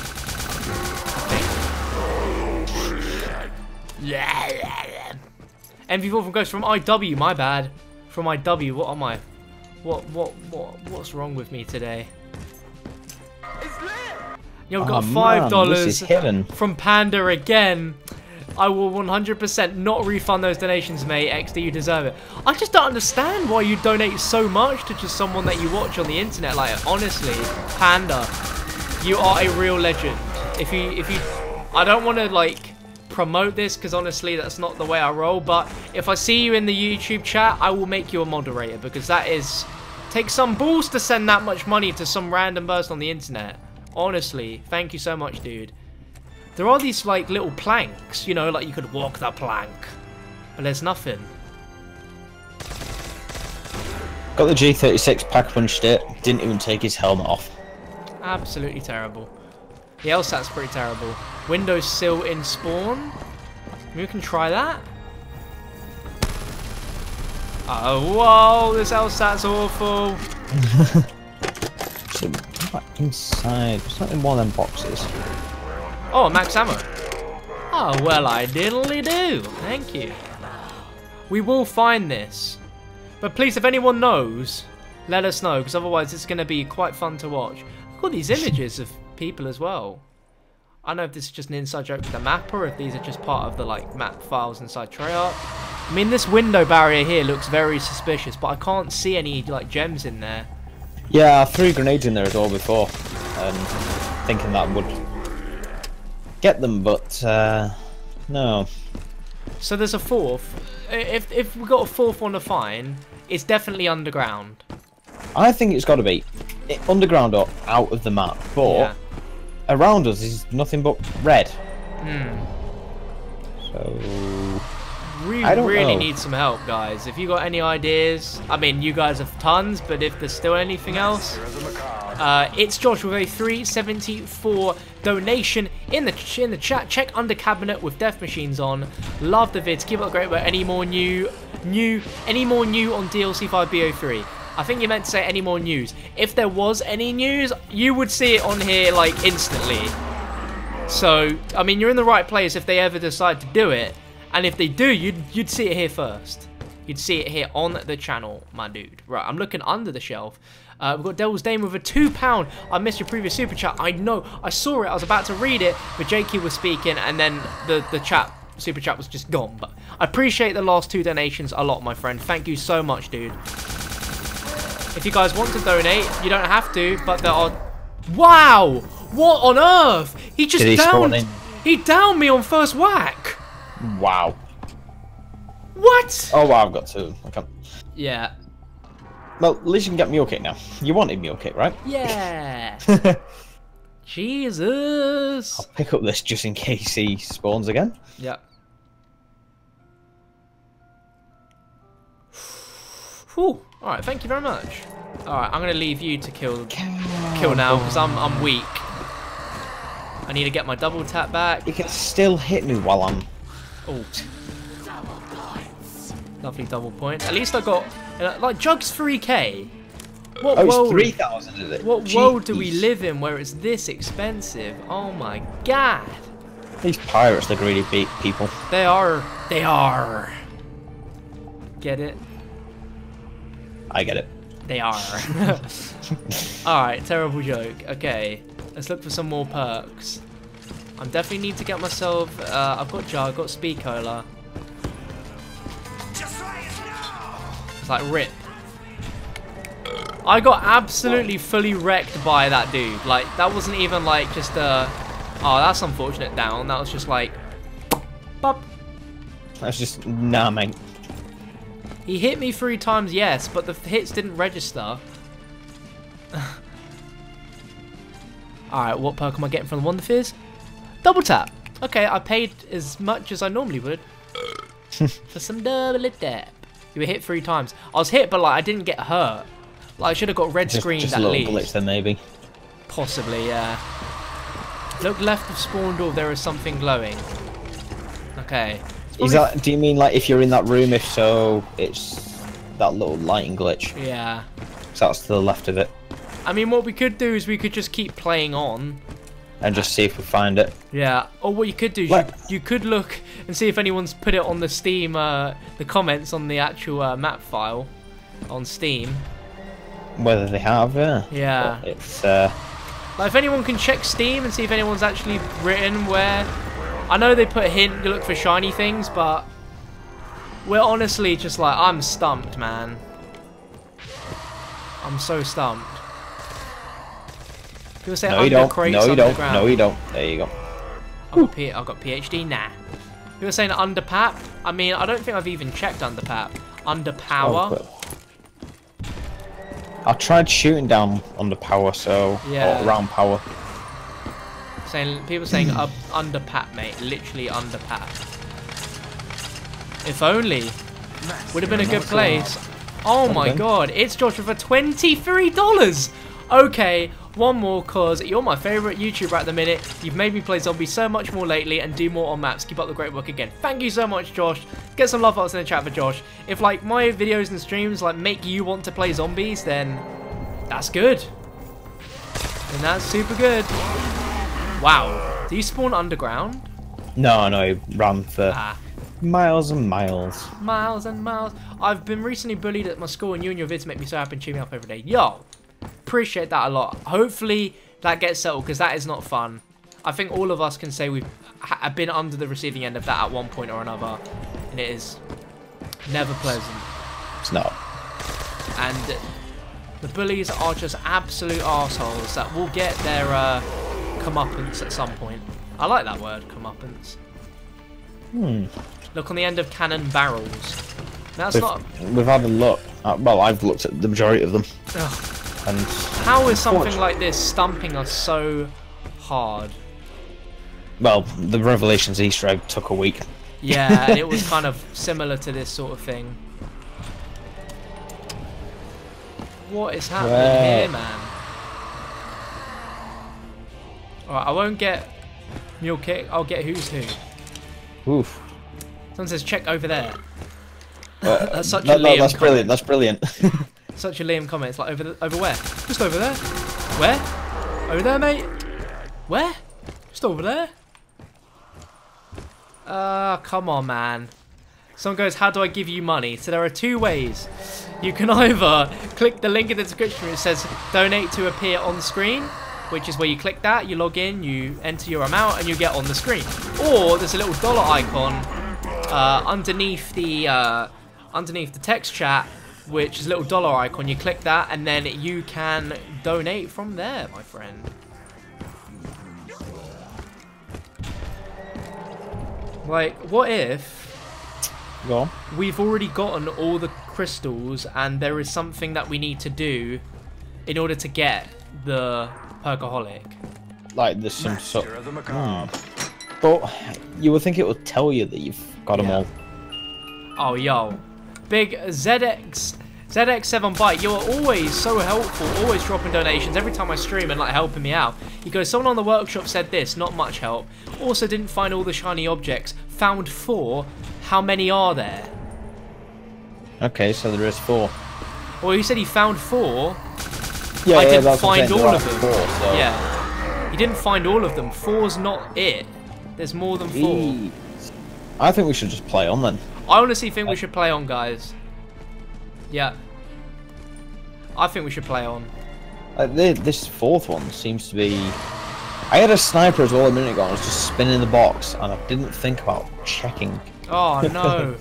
MV4 from Ghost from IW, my bad. From IW, what am I? What's wrong with me today? Yo, got $5 from Panda again. I will 100% not refund those donations, mate. XD, you deserve it. I just don't understand why you donate so much to just someone that you watch on the internet. Like, honestly, Panda, you are a real legend. If you, I don't want to like promote this because honestly, that's not the way I roll. But if I see you in the YouTube chat, I will make you a moderator because that is takes some balls to send that much money to some random person on the internet. Honestly, thank you so much, dude. There are these like little planks, you know, like you could walk the plank, but there's nothing. Got the G36, pack punched it, didn't even take his helmet off. Absolutely terrible. The LSAT's pretty terrible. Windows sill in spawn. Maybe we can try that. Oh, whoa, this LSAT's awful. So, what inside? It's not in one of them boxes. Oh, max ammo. Oh, well, I diddly do. Thank you. We will find this. But please, if anyone knows, let us know, because otherwise it's going to be quite fun to watch. I've got these images of people as well. I don't know if this is just an inside joke with the map, or if these are just part of the like map files inside Treyarch. I mean, this window barrier here looks very suspicious, but I can't see any like gems in there. Yeah, I threw grenades in there as well before, thinking that would get them, but no. So there's a fourth. If we got a fourth one to find, it's definitely underground. I think it's got to be underground or out of the map, but yeah. Around us is nothing but red. So We I don't really know. need some help, guys. If you got any ideas, I mean, you guys have tons, but if there's still anything else, it's Josh with a 374 donation in the chat. Check under cabinet with death machines on. Love the vids. Keep up the great work. Any more new on DLC 5 BO3? I think you meant to say any more news. If there was any news, you would see it on here like instantly. So, I mean, you're in the right place if they ever decide to do it. And if they do, you'd see it here first. You'd see it here on the channel, my dude. Right, I'm looking under the shelf. We've got Devil's Dame with a £2. I missed your previous super chat. I know. I saw it. I was about to read it, but JQ was speaking, and then the super chat was just gone. But I appreciate the last 2 donations a lot, my friend. Thank you so much, dude. If you guys want to donate, you don't have to, but there are... Wow! What on earth? He just downed... He downed me on first whack. Wow. What? Oh wow, I've got 2. I can't. Yeah. Well, at least you can get Mule Kick now. You wanted Mule Kick, right? Yeah. Jesus. I'll pick up this just in case he spawns again. Yep. Whew. Alright, thank you very much. Alright, I'm going to leave you to kill now, because I'm weak. I need to get my double tap back. You can still hit me while I'm... Oh. Lovely double point. At least I got... like, Jug's 3k. What world? 3,000, is it? What world do we live in where it's this expensive? Oh my god. These pirates, they're greedy people. They are. They are. Get it? I get it. They are. Alright, terrible joke. Okay, let's look for some more perks. I definitely need to get myself... I've got Jug, I've got Speed Cola. It's like rip. I got absolutely fully wrecked by that dude. Like, that wasn't even like just a Oh, that's unfortunate down. That was just like... Bop. That's just... Nah, mate. He hit me 3 times, yes, but the hits didn't register. Alright, what perk am I getting from the Wonder Fizz? Double tap. Okay, I paid as much as I normally would for some double tap. You were hit 3 times. I was hit, but like I didn't get hurt. Like I should have got red screens just at a little least. glitch then, maybe. Possibly, yeah. Look left of spawn door. There is something glowing. Okay. Is that? Do you mean like if you're in that room? If so, it's that little lighting glitch. Yeah. So that's to the left of it. I mean, what we could do is we could just keep playing on. And just see if we find it. Yeah. Or what you could do is you could look and see if anyone's put it on the Steam, the comments on the actual map file on Steam. Whether they have, yeah. Yeah. But it's like if anyone can check Steam and see if anyone's actually written where. I know they put a hint to look for shiny things, but we're honestly just like, I'm stumped, man. I'm so stumped. People say no, you don't. crates No, you don't. underground. No, you don't. There you go. I've got PhD. Nah. People saying under pap. I mean, I don't think I've even checked under pap. Under power. Oh, I tried shooting down under power, so Yeah. or around power. People saying under pap, mate. Literally under pap. If only. Would have been a good place. Oh my god, it's Joshua for $23. Okay, one more, cause you're my favourite YouTuber at the minute. You've made me play zombies so much more lately and do more on maps. Keep up the great work again. Thank you so much, Josh. Get some love ups in the chat for Josh. If like my videos and streams like make you want to play zombies, then that's good. And that's super good. Wow. Do you spawn underground? No, he ran for miles and miles. Miles and miles. I've been recently bullied at my school, and you and your vids make me so happy and cheer me up every day. Yo, appreciate that a lot. Hopefully that gets settled, because that is not fun. I think all of us can say we've been under the receiving end of that at one point or another, and it is never pleasant. It's not. And the bullies are just absolute arseholes that will get their comeuppance at some point. I like that word, comeuppance. Look on the end of cannon barrels. That's We've had a look. Well, I've looked at the majority of them. Ugh. And how is something like this stumping us so hard? Well, the Revelations Easter egg took a week. Yeah, and it was kind of similar to this sort of thing. What is happening here, man? Alright, I won't get Mule Kick, I'll get Who's Who. Oof. Someone says check over there. That's such a Liam that's comment. brilliant, that's brilliant. Such a Liam comment. It's like over where? Just over there. Where? Over there, mate. Where? Just over there. Come on, man. Someone goes, how do I give you money? So there are 2 ways. You can either click the link in the description where it says donate to appear on screen, which is where you click that, you log in, you enter your amount, and you get on the screen. Or there's a little dollar icon underneath the text chat, which is a little dollar icon. You click that, and then you can donate from there, my friend. Like, what if Go on. we've already gotten all the crystals, and there is something that we need to do in order to get the Perkaholic? Like there's some sort. Master of the Macabre. But you would think it would tell you that you've got them all. Oh, yo. Big ZX7 Bite, you're always so helpful, always dropping donations every time I stream and like helping me out. He goes, someone on the workshop said this, not much help. Also didn't find all the shiny objects. Found 4. How many are there? Okay, so there is 4. Well, he said he found 4. Yeah, I didn't that's what I'm find saying, all there of are them. 4, so. Yeah. He didn't find all of them. 4's not it. There's more than 4. I think we should just play on then. I honestly think we should play on, guys. Yeah. I think we should play on. This 4th one seems to be... I had a sniper as well a minute ago, and I was just spinning the box, and I didn't think about checking. Oh, no.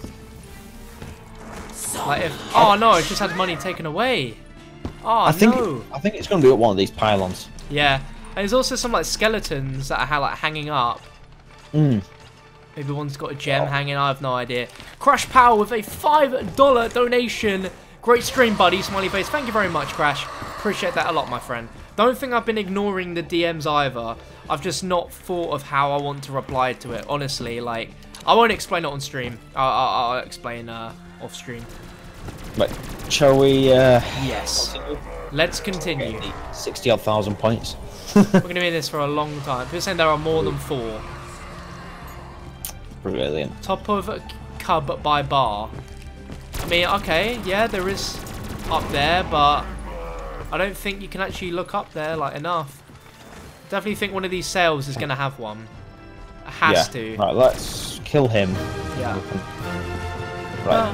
Like if... Oh, no, it's just had money taken away. Oh, I think no. it's going to be up one of these pylons. Yeah. And there's also some like skeletons that are like hanging up. Mm. Maybe one's got a gem hanging. I have no idea. Crash Power with a $5 donation. Great stream, buddy. Smiley face. Thank you very much, Crash. Appreciate that a lot, my friend. Don't think I've been ignoring the DMs either. I've just not thought of how I want to reply to it. Honestly, like, I won't explain it on stream. I'll explain off stream. Right, shall we? Yes. Let's continue. 60-odd thousand points. We're going to be in this for a long time. People saying there are more than 4. Brilliant. Top of Cub by Bar. I mean, okay, yeah, there is up there, but I don't think you can actually look up there like enough. Definitely think one of these sails is going to have one. It has to. Right, let's kill him. Yeah. Right.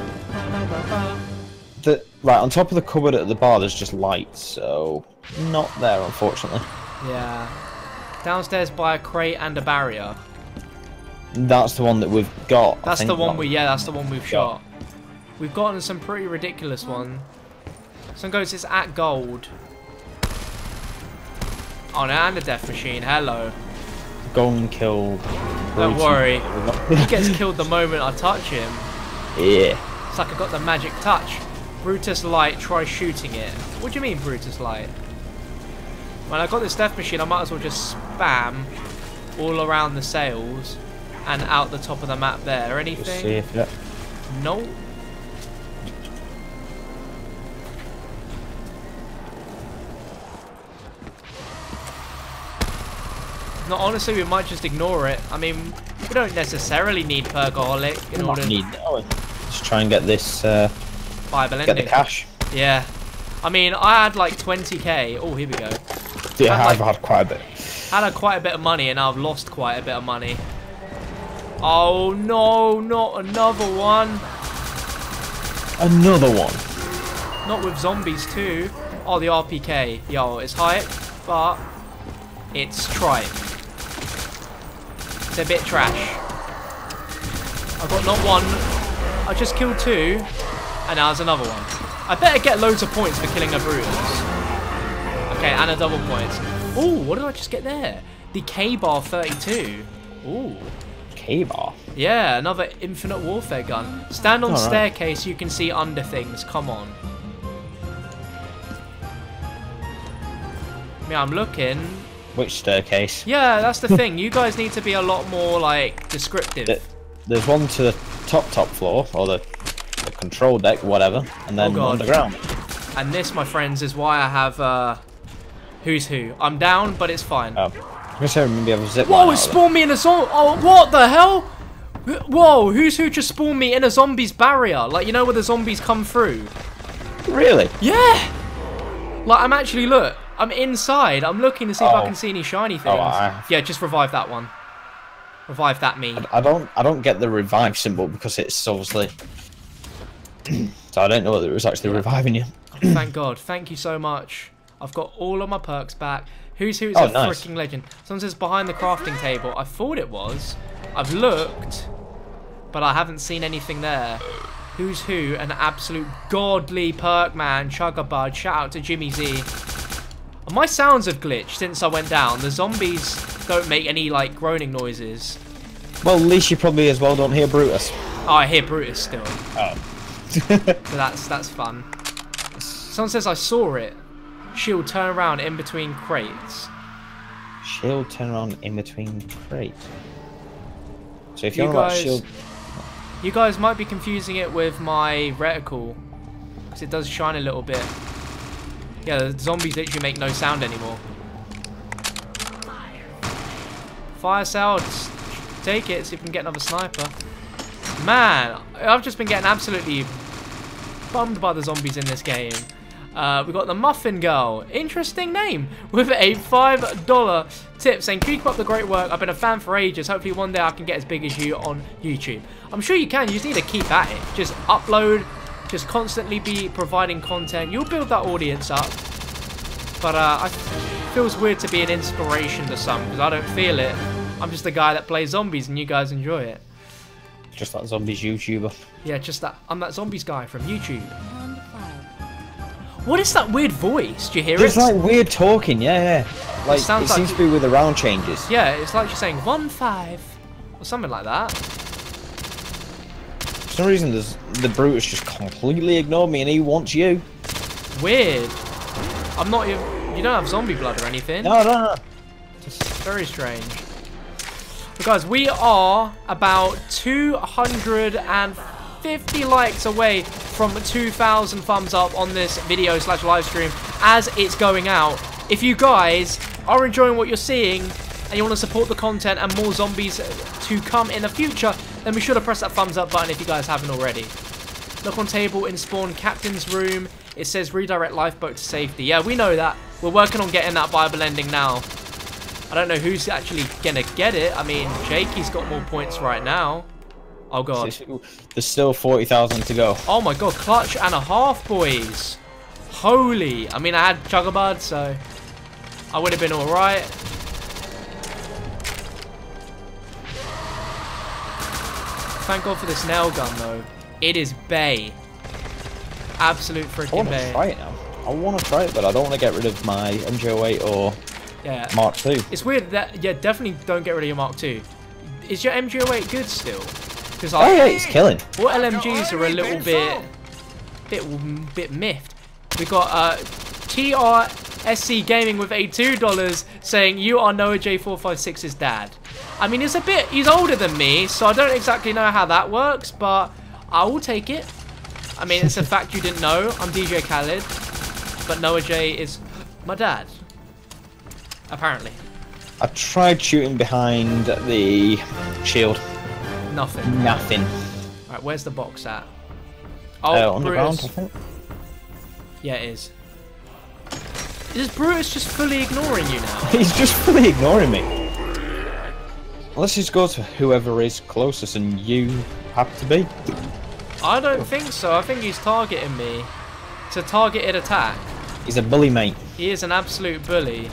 Right, on top of the cupboard at the bar, there's just lights, so not there, unfortunately. Yeah. Downstairs by a crate and a barrier. That's the one that we've got. That's the one that's the one we've shot. We've gotten some pretty ridiculous one. Some goes, it's at gold. Oh no, and a death machine. Hello. Go and kill. Don't worry. He gets killed the moment I touch him. Yeah. It's like I got the magic touch. Brutus Light, try shooting it. What do you mean, Brutus Light? When I got this death machine, I might as well just spam all around the sails and out the top of the map there. Anything? See if yeah. No. No, honestly, we might just ignore it. I mean, we don't necessarily need Pergaholic in order to just try and get this Bible get ending. the cash. Yeah. I mean, I had like 20k. Oh, here we go. Yeah, I've had quite a bit. Had quite a bit of money, and I've lost quite a bit of money. Oh no, not another one. Another one. Not with zombies too. Oh, the RPK. Yo, it's hype, but it's tripe. It's a bit trash. I've got not one. I just killed 2, and now there's another one. I better get loads of points for killing a Brutus. Okay, and a double points. Ooh, what did I just get there? The K-Bar 32. Ooh. K-Bar? Yeah, another Infinite Warfare gun. Stand on staircase, you can see under things. Come on. Yeah, I'm looking. Which staircase? Yeah, that's the thing. You guys need to be a lot more, like, descriptive. There's one to the top floor, or the control deck, whatever, and then underground. And this, my friends, is why I have Who's Who. I'm down, but it's fine. Oh. I'm gonna say maybe have a zip line. Whoa, it spawned me in a zombie. Oh, what the hell? Whoa, Who's Who just spawned me in a zombie's barrier? Like, you know where the zombies come through? Really? Yeah! Like, I'm actually, look, I'm inside. I'm looking to see if I can see any shiny things. Yeah, just revive that one. Revive that me. I don't get the revive symbol because it's obviously so I don't know whether it was actually reviving you. Thank God. Thank you so much. I've got all of my perks back. Who's Who is a freaking legend. Someone says behind the crafting table. I thought it was. I've looked, but I haven't seen anything there. Who's Who, an absolute godly perk man. Chugabud. Shout out to Jimmy Z. My sounds have glitched since I went down. The zombies don't make any, like, groaning noises. Well, at least you probably as well don't hear Brutus. Oh, I hear Brutus still. Oh. So that's fun. Someone says I saw it. Shield turn around in between crates. Shield turn around in between crates. So if you're on that shield... You guys might be confusing it with my reticle, because it does shine a little bit. Yeah, the zombies literally make no sound anymore. Fire cell, just take it, see if we can get another sniper. Man, I've just been getting absolutely bummed by the zombies in this game. We've got the Muffin Girl. Interesting name. With a $5 tip saying, keep up the great work. I've been a fan for ages. Hopefully one day I can get as big as you on YouTube. I'm sure you can. You just need to keep at it. Just upload. Just constantly be providing content. You'll build that audience up. But it feels weird to be an inspiration to some because I don't feel it. I'm just a guy that plays zombies and you guys enjoy it. Just that zombies YouTuber. Yeah, just that. I'm that zombies guy from YouTube. What is that weird voice? Do you hear There's it? like weird talking, yeah. Like, sounds it like seems to be with the round changes. Yeah, it's like you're saying 1-5 or something like that. For some reason, the Brutus just completely ignored me and he wants you. Weird. I'm not even... You don't have zombie blood or anything. No. Very strange. But guys, we are about 250 likes away from 2,000 thumbs up on this video / live stream as it's going out. If you guys are enjoying what you're seeing and you want to support the content and more zombies to come in the future, then be sure to press that thumbs up button if you guys haven't already. Look on table in spawn captain's room. It says redirect lifeboat to safety. Yeah, we know that. We're working on getting that Bible ending now. I don't know who's actually going to get it. I mean, Jakey's got more points right now. Oh, God. There's still 40,000 to go. Oh, my God. Clutch and a half, boys. Holy. I mean, I had Chugabud, so I would have been all right. Thank God for this nail gun, though. It is Bay. Absolute freaking Bay. I want to try it now. I want to try it, but I don't want to get rid of my MG08 or Mark II. It's weird that, yeah, definitely don't get rid of your Mark II. Is your MG08 good still? Because Oh yeah, it's killing. All LMGs are a little bit miffed. We got TRSC Gaming with $82 saying you are Noah J456's dad. I mean, he's older than me, so I don't exactly know how that works, but I will take it. I mean, it's a fact you didn't know. I'm DJ Khaled, but Noah J is my dad. Apparently. I tried shooting behind the shield. Nothing. Nothing. Alright, where's the box at? Oh, on the ground, I think. Yeah, it is. Is Brutus just fully ignoring you now? He's just fully ignoring me. Let's just go to whoever is closest, and you have to be. I don't think so. I think he's targeting me. It's a targeted attack. He's a bully, mate. He is an absolute bully.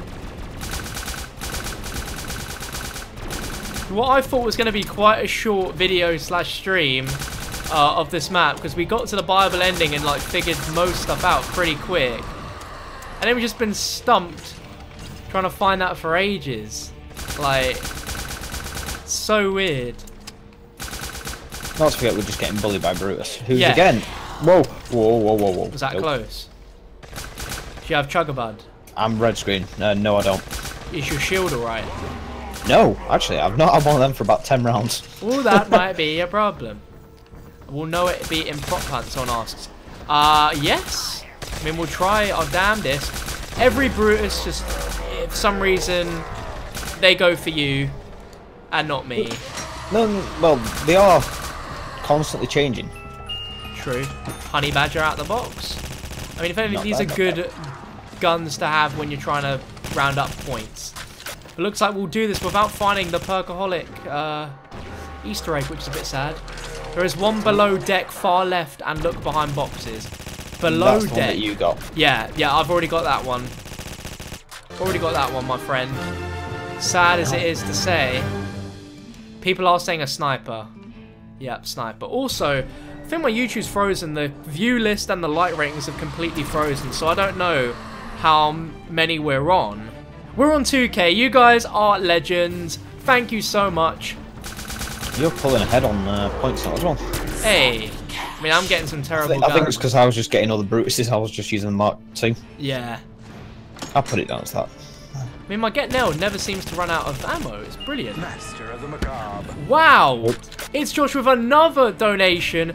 What I thought was going to be quite a short video / stream of this map, because we got to the Bible ending and like figured most stuff out pretty quick. And then we've just been stumped trying to find that for ages. Like, so weird. Not to forget, we're just getting bullied by Brutus. Who's again? Whoa. Was that close? Do you have Chugabud? I'm red screen. No, I don't. Is your shield alright? No, actually, I've not had one of them for about 10 rounds. Oh, that might be a problem. We'll know it be in prop hunt, someone asks. Yes. I mean, we'll try our damnedest. Every Brutus just, for some reason, they go for you and not me. No, well, they are constantly changing. True. Honey Badger out the box. I mean, if only these are good guns to have when you're trying to round up points. It looks like we'll do this without finding the Perkaholic Easter egg, which is a bit sad. There is one below deck, far left, and look behind boxes. Below That's the deck. one that you got. Yeah, I've already got that one. Already got that one, my friend. Sad as it is to say, people are saying a sniper. Yep, sniper. Also, I think my YouTube's frozen. The view list and the like ratings have completely frozen, so I don't know how many we're on. We're on 2K. You guys are legends. Thank you so much. You're pulling ahead on points now as well. Hey. I mean, I'm getting some terrible I think it's because I was just getting all the Brutuses. I was just using the Mark II. Yeah. I'll put it down as that. I mean, my Get Nailed never seems to run out of ammo. It's brilliant. Master of the Macabre. Wow. It's Josh with another donation.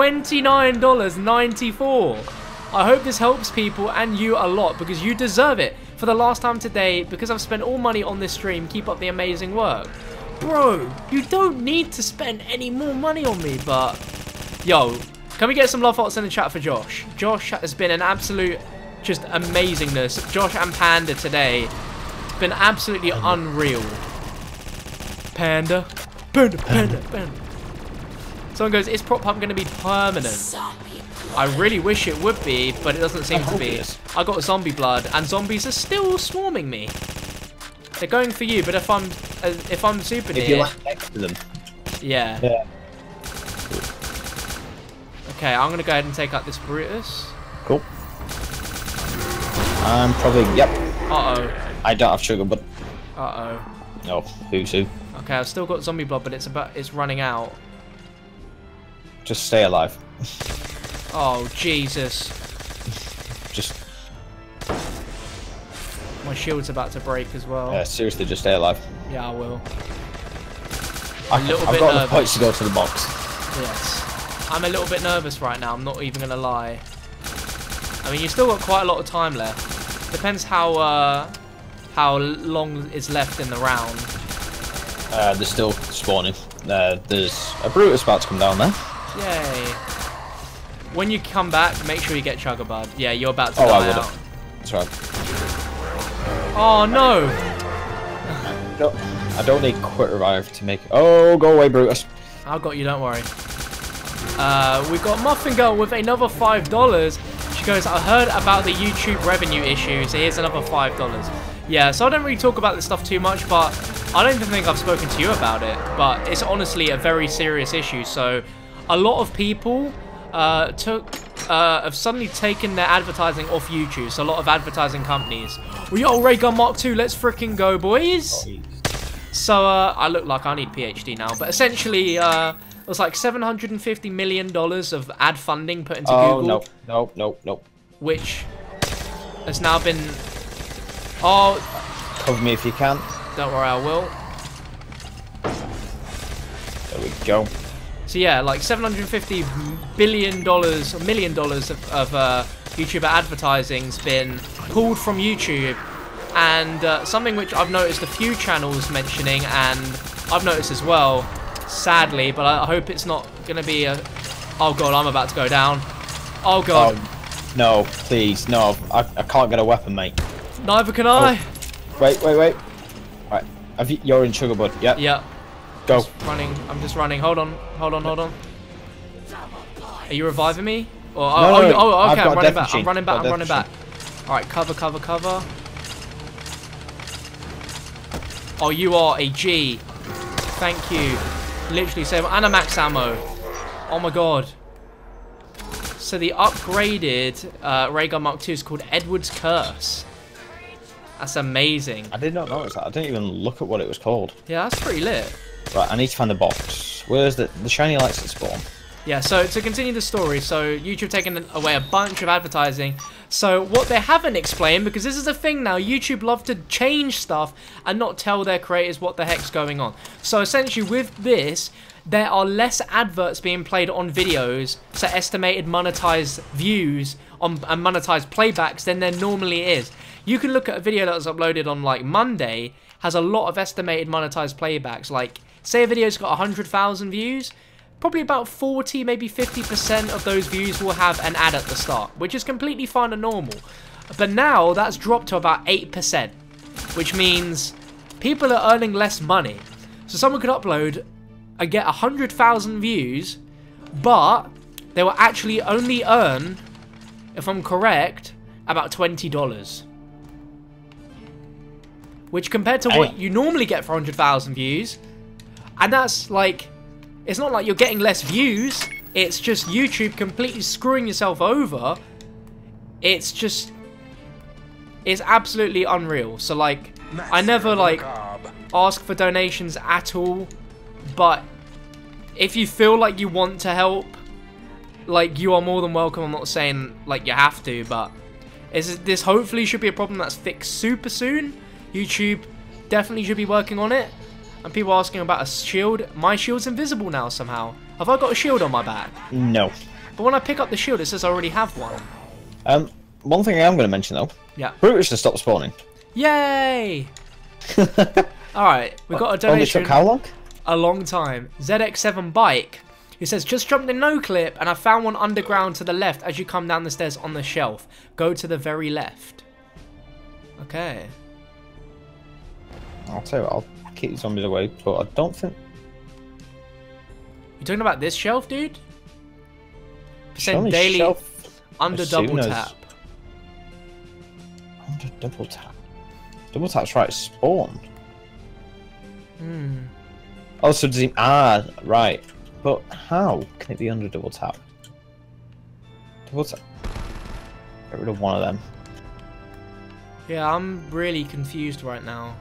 $29.94. I hope this helps people and you a lot, because you deserve it. For the last time today, because I've spent all money on this stream, keep up the amazing work. Bro, you don't need to spend any more money on me, but... Yo, can we get some love hearts in the chat for Josh? Josh has been an absolute just amazingness. Josh and Panda today. It's been absolutely unreal. Panda. Someone goes, is prop pump going to be permanent? I really wish it would be, but it doesn't seem to be. I got zombie blood, and zombies are still swarming me. They're going for you, but if I'm super near, if you're like next to them. Yeah. Okay, I'm gonna go ahead and take out this Brutus. Cool. I'm probably, yep. Uh-oh. I don't have sugar, but Uh-oh. no, who's who? Okay, I've still got zombie blood, but it's running out. Just stay alive. Oh, Jesus. Just, My shield's about to break as well. seriously, just stay alive. Yeah, I will. I've little got bit enough nervous. points to go to the box. Yes. I'm a little bit nervous right now, I'm not even going to lie. I mean, you've still got quite a lot of time left. Depends how long is left in the round. They're still spawning. There's a Brutus about to come down there. Yay. When you come back, make sure you get Chugabud. Yeah, you're about to Oh, I die would out. have. That's right. Oh, no. No, I don't need quick revive to make it. Oh, go away, Brutus. I've got you, don't worry. We've got Muffin Girl with another $5. She goes, I heard about the YouTube revenue issue, so here's another $5. Yeah, so I don't really talk about this stuff too much, but I don't even think I've spoken to you about it. But it's honestly a very serious issue. So a lot of people have suddenly taken their advertising off YouTube. So a lot of advertising companies. Well, yo, Raygun Mark II, let's freaking go, boys. So I look like I need PhD now. But essentially, it was like $750 million of ad funding put into Google. Oh, no. Which has now been... Oh, Cover me if you can. don't worry, I will. There we go. So yeah, like $750 billion, $1 million of YouTuber advertising's been pulled from YouTube. And something which I've noticed a few channels mentioning, and I've noticed as well, sadly, but I hope it's not going to be a... Oh god, I'm about to go down. Oh god. Oh, no, please, no. I can't get a weapon, mate. Neither can I. Oh. Wait. Right, you're in Chugabud, yep. Yeah. Go. I'm just running. Hold on. Are you reviving me? Or, No, okay, I've got I'm a running death back. machine. I'm running Got a back. death Alright, cover. Oh, you are a G. Thank you. Literally same. And a max ammo. Oh my god. So the upgraded Raygun Mark II is called Edward's Curse. That's amazing. I did not notice that. I didn't even look at what it was called. Yeah, that's pretty lit. Right, I need to find the box. Where's the shiny lights that spawn? Yeah, so to continue the story, so YouTube taking away a bunch of advertising. So what they haven't explained, because this is a thing now, YouTube love to change stuff and not tell their creators what the heck's going on. So essentially with this, there are less adverts being played on videos, so estimated monetized views on and monetized playbacks than there normally is. You can look at a video that was uploaded on like Monday, has a lot of estimated monetized playbacks. Like, say a video's got 100,000 views, probably about 40, maybe 50% of those views will have an ad at the start, which is completely fine and normal. But now that's dropped to about 8%, which means people are earning less money. So someone could upload and get 100,000 views, but they will actually only earn, if I'm correct, about $20. Which compared to what you normally get for 100,000 views, and that's like, it's not like you're getting less views, it's just YouTube completely screwing yourself over. It's just, it's absolutely unreal. So like, I never like ask for donations at all, but if you feel like you want to help, like, you are more than welcome. I'm not saying like you have to, but this hopefully should be a problem that's fixed super soon. YouTube definitely should be working on it. And people asking about a shield. My shield's invisible now somehow. Have I got a shield on my back? No. But when I pick up the shield, it says I already have one. One thing I am going to mention though. Yeah. Brutus has stopped spawning. Yay! Alright, we got a donation. Only took how long? A long time. ZX7 Bike. It says, just jumped in no clip and I found one underground to the left as you come down the stairs on the shelf. Go to the very left. Okay. I'll tell you what, I'll keep the zombies away, but I don't think... You talking about this shelf, dude? Show me daily shelf under as double soon as- tap. Under double tap. Double tap's right, spawn. Oh, so does he... Ah, right. But how can it be under double tap? Double tap. Get rid of one of them. Yeah, I'm really confused right now.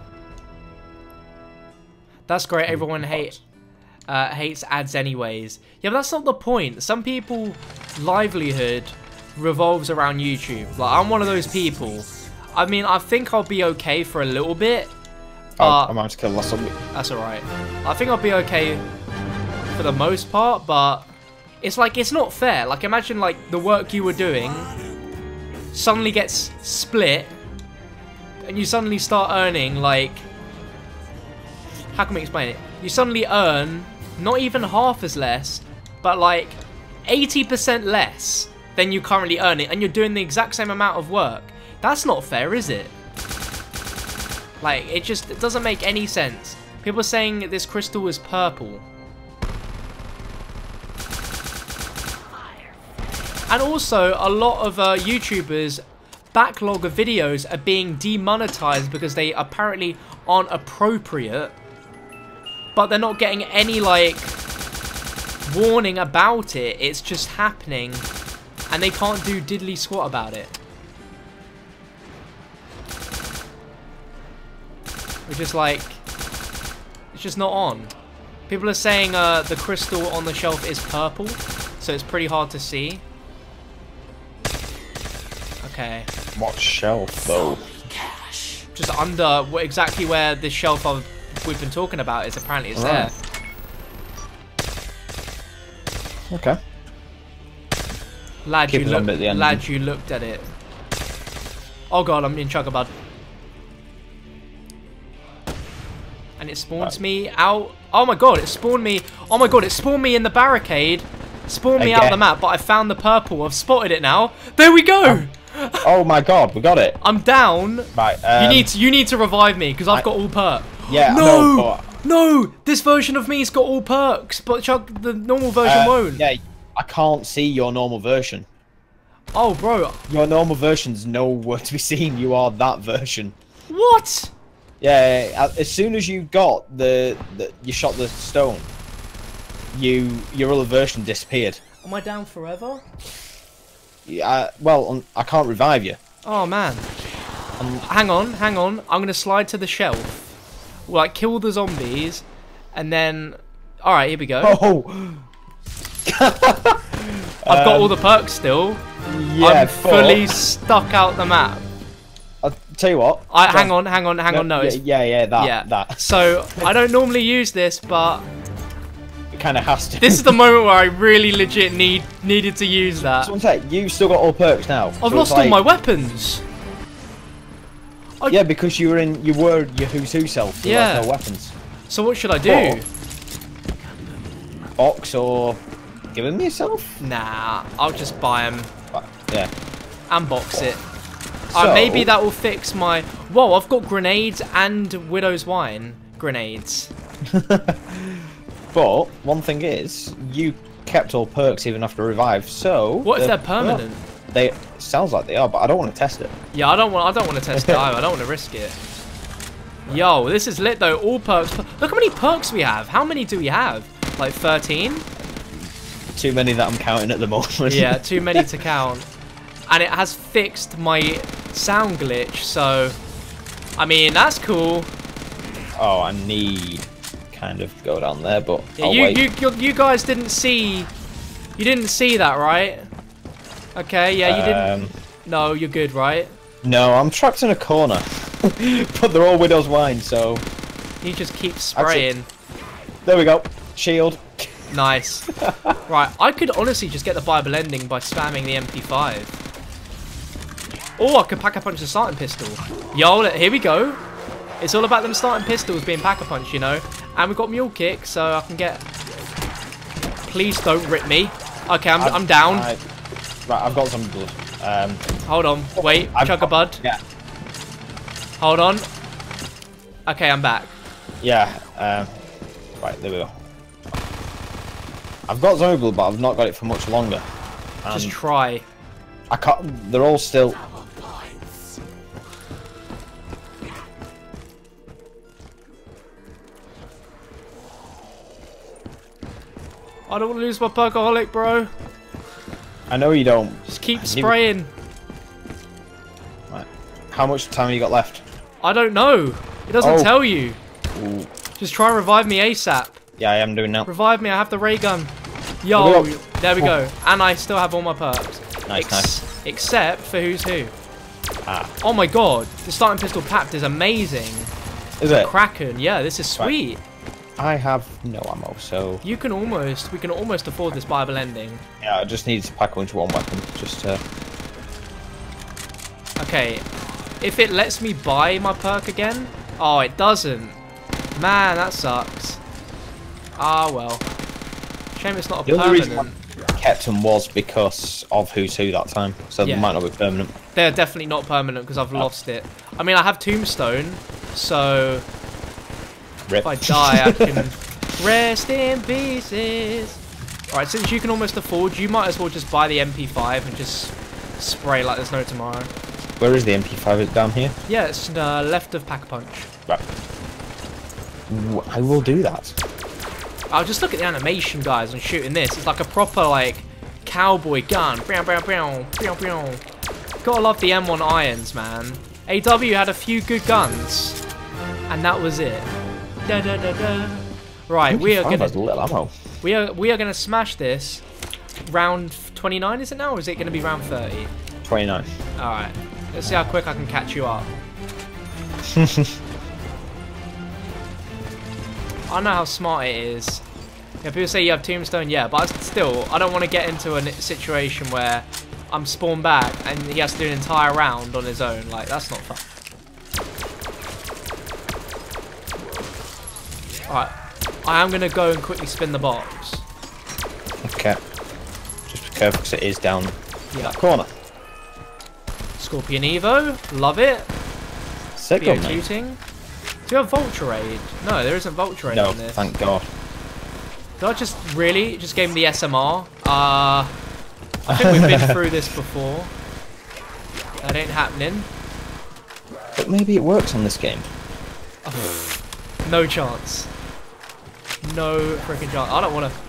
That's great. Everyone hates ads anyways. Yeah, but that's not the point. Some people's livelihood revolves around YouTube. Like, I'm one of those people. I mean, I think I'll be okay for a little bit. I managed to kill the last zombie. That's alright. I think I'll be okay for the most part, but it's like, it's not fair. Like, imagine, like, the work you were doing suddenly gets split, and you suddenly start earning, like, how can we explain it? You suddenly earn not even half as less, but like 80% less than you currently earn it, and you're doing the exact same amount of work. That's not fair, is it? Like, it doesn't make any sense. People are saying this crystal is purple. And also, a lot of YouTubers' backlog of videos are being demonetized because they apparently aren't appropriate. But they're not getting any, like, warning about it. It's just happening. And they can't do diddly squat about it. We're just like, it's just not on. People are saying the crystal on the shelf is purple. So it's pretty hard to see. Okay. What shelf, though? Just under exactly where this shelf we've been talking about is. Apparently it's there. Okay. Lad, you looked at it. Oh god, I'm in Chugabud. And it spawns me out. Oh my god, it spawned me. Oh my god, it spawned me in the barricade. Spawned me out the map, but I found the purple. I've spotted it now. There we go. Oh my god, we got it. I'm down. Right. You need to revive me because I've got all perks. Yeah. No. No. This version of me's got all perks, but the normal version won't. Yeah. I can't see your normal version. Oh, bro. Your normal version's nowhere to be seen. You are that version. What? Yeah. As soon as you got you shot the stone, your other version disappeared. Am I down forever? Yeah. Well, I can't revive you. Oh man. Hang on. I'm gonna slide to the shelf. Like, kill the zombies, and then. All right, here we go. Oh. I've got all the perks still. Yeah, I'm fully stuck out the map. I'll tell you what. Hang on. No, it's, that. So I don't normally use this, but it kind of has to. This is the moment where I really legit needed to use that. That's what I'm saying. You've still got all perks now. I've lost all my weapons. Yeah, because you were your Who's Who self. So yeah. No weapons. So what should I do? Box or give them yourself? Nah, I'll just buy them. Yeah. And box it. So, maybe that will fix my. Whoa! I've got grenades and Widow's Wine grenades. But one thing is, you kept all perks even after revive. So what if they're permanent? They sounds like they are, but I don't want to test it. Yeah, I don't want to test it either. I don't want to risk it. Yo, this is lit though. All perks. Look how many perks we have. How many do we have? Like 13? Too many that I'm counting at the moment. Yeah, too many to count. And it has fixed my sound glitch, so I mean that's cool. Oh, I need kind of go down there, but yeah, I'll wait. You guys didn't see. You didn't see that, right? Okay, yeah, you didn't. No, you're good, right? No, I'm trapped in a corner. But they're all Widow's Wine, so you just keep spraying. There we go. Shield. Nice. Right, I could honestly just get the Bible ending by spamming the MP5. Or I could Pack-a-Punch the starting pistol. Yo, here we go. It's all about them starting pistols being Pack-a-Punch, you know. And we've got Mule Kick, so I can get. Please don't rip me. Okay, I'm down. Right, I've got some blood. Hold on. Wait, Chugabud. Yeah. Hold on. Okay, I'm back. Yeah. Right, there we go. I've got zombie blood, but I've not got it for much longer. Just try. I can't. They're all still. I don't want to lose my Perkaholic, bro. I know you don't. Just keep spraying. Right. How much time have you got left? I don't know. It doesn't tell you. Ooh. Just try and revive me ASAP. Yeah, I am doing now. Revive me, I have the ray gun. Yo, there we go. And I still have all my perks. Nice. Except for who's who. Ah. Oh my god, the starting pistol packed is amazing. Is it? Kraken, yeah, this is sweet. I have no ammo, so... We can almost afford this Bible ending. Yeah, I just need to pack into one weapon, just to... Okay, if it lets me buy my perk again... Oh, it doesn't. Man, that sucks. Ah, well. Shame it's not a The only reason permanent. I kept them was because of who's who that time, so Yeah. they might not be permanent. They're definitely not permanent because I've lost it. I mean, I have Tombstone, so Rip. if I die, I can rest in pieces. Alright, since you can almost afford, you might as well just buy the MP5 and just spray like there's no tomorrow. Where is the MP5? Is it down here? Yeah, it's left of Pack-a-Punch. Right. I will do that. I'll just look at the animation, guys, and shooting this. It's like a proper, like, cowboy gun. Gotta love the M1 irons, man. AW had a few good guns, and that was it. Da da da da. Right, we are gonna smash this. Round 29 is it now, or is it gonna be round 30? 29. All right, let's see how quick I can catch you up. I know how smart it is. Yeah, people say you have Tombstone, yeah, but still, I don't want to get into a situation where I'm spawned back and he has to do an entire round on his own. Like, that's not fun. Alright, I am going to go and quickly spin the box. Okay. Just be careful because it is down that corner. Scorpion Evo, love it. Sick Video of me. shooting. Do you have Vulture Raid? No, there isn't Vulture Raid No, on this. thank God. Did I just really just gave him the SMR? I think we've been through this before. That ain't happening. But maybe it works on this game. No chance. No freaking chance. I don't want to.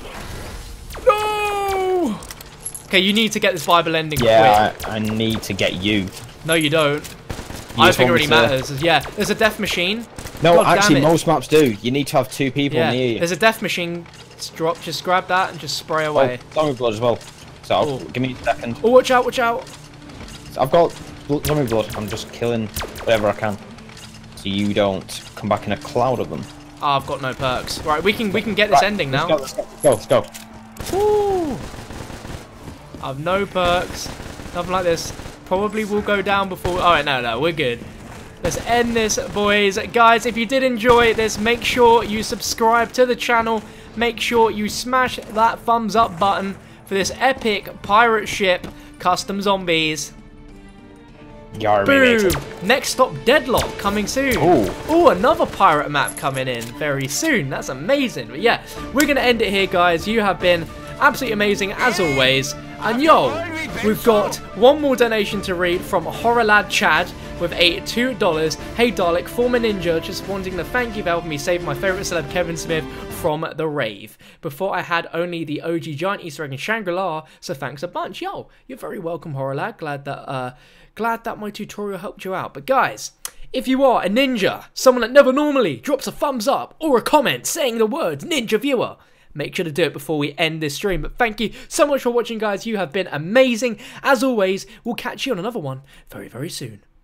No! Okay, you need to get this Bible ending quick. Yeah, I need to get you. No, you don't. I don't think it really matters. Yeah, there's a death machine. No, God actually, damn it. most maps do. You need to have two people Yeah, near you. there's a death machine. Drop. Just grab that and just spray away. Oh, zombie blood as well. So give me a second. Oh, watch out! Watch out! So I've got zombie blood. I'm just killing whatever I can, so you don't come back in a cloud of them. Oh, I've got no perks. Right, we can get this ending now. Let's go. Let's go. Woo! I've no perks. Nothing like this. Probably will go down before. Alright, no, we're good. Let's end this, boys. Guys, if you did enjoy this, make sure you subscribe to the channel. Make sure you smash that thumbs up button for this epic pirate ship custom zombies. Boom! Next stop, Deadlock, coming soon. Ooh, another pirate map coming in very soon. That's amazing. But yeah, we're going to end it here, guys. You have been absolutely amazing as always. And yo, we've got one more donation to read from Horror Lad Chad with a $2. Hey Dalek, former ninja, just wanting to thank you for helping me save my favourite celeb Kevin Smith from the rave. Before I had only the OG giant Easter egg in Shangri-La, so thanks a bunch. Yo, you're very welcome, Horror Lad. Glad that my tutorial helped you out. But guys, if you are a ninja, someone that never normally drops a thumbs up or a comment saying the words Ninja Viewer, make sure to do it before we end this stream. But thank you so much for watching, guys. You have been amazing. As always, we'll catch you on another one very, very soon.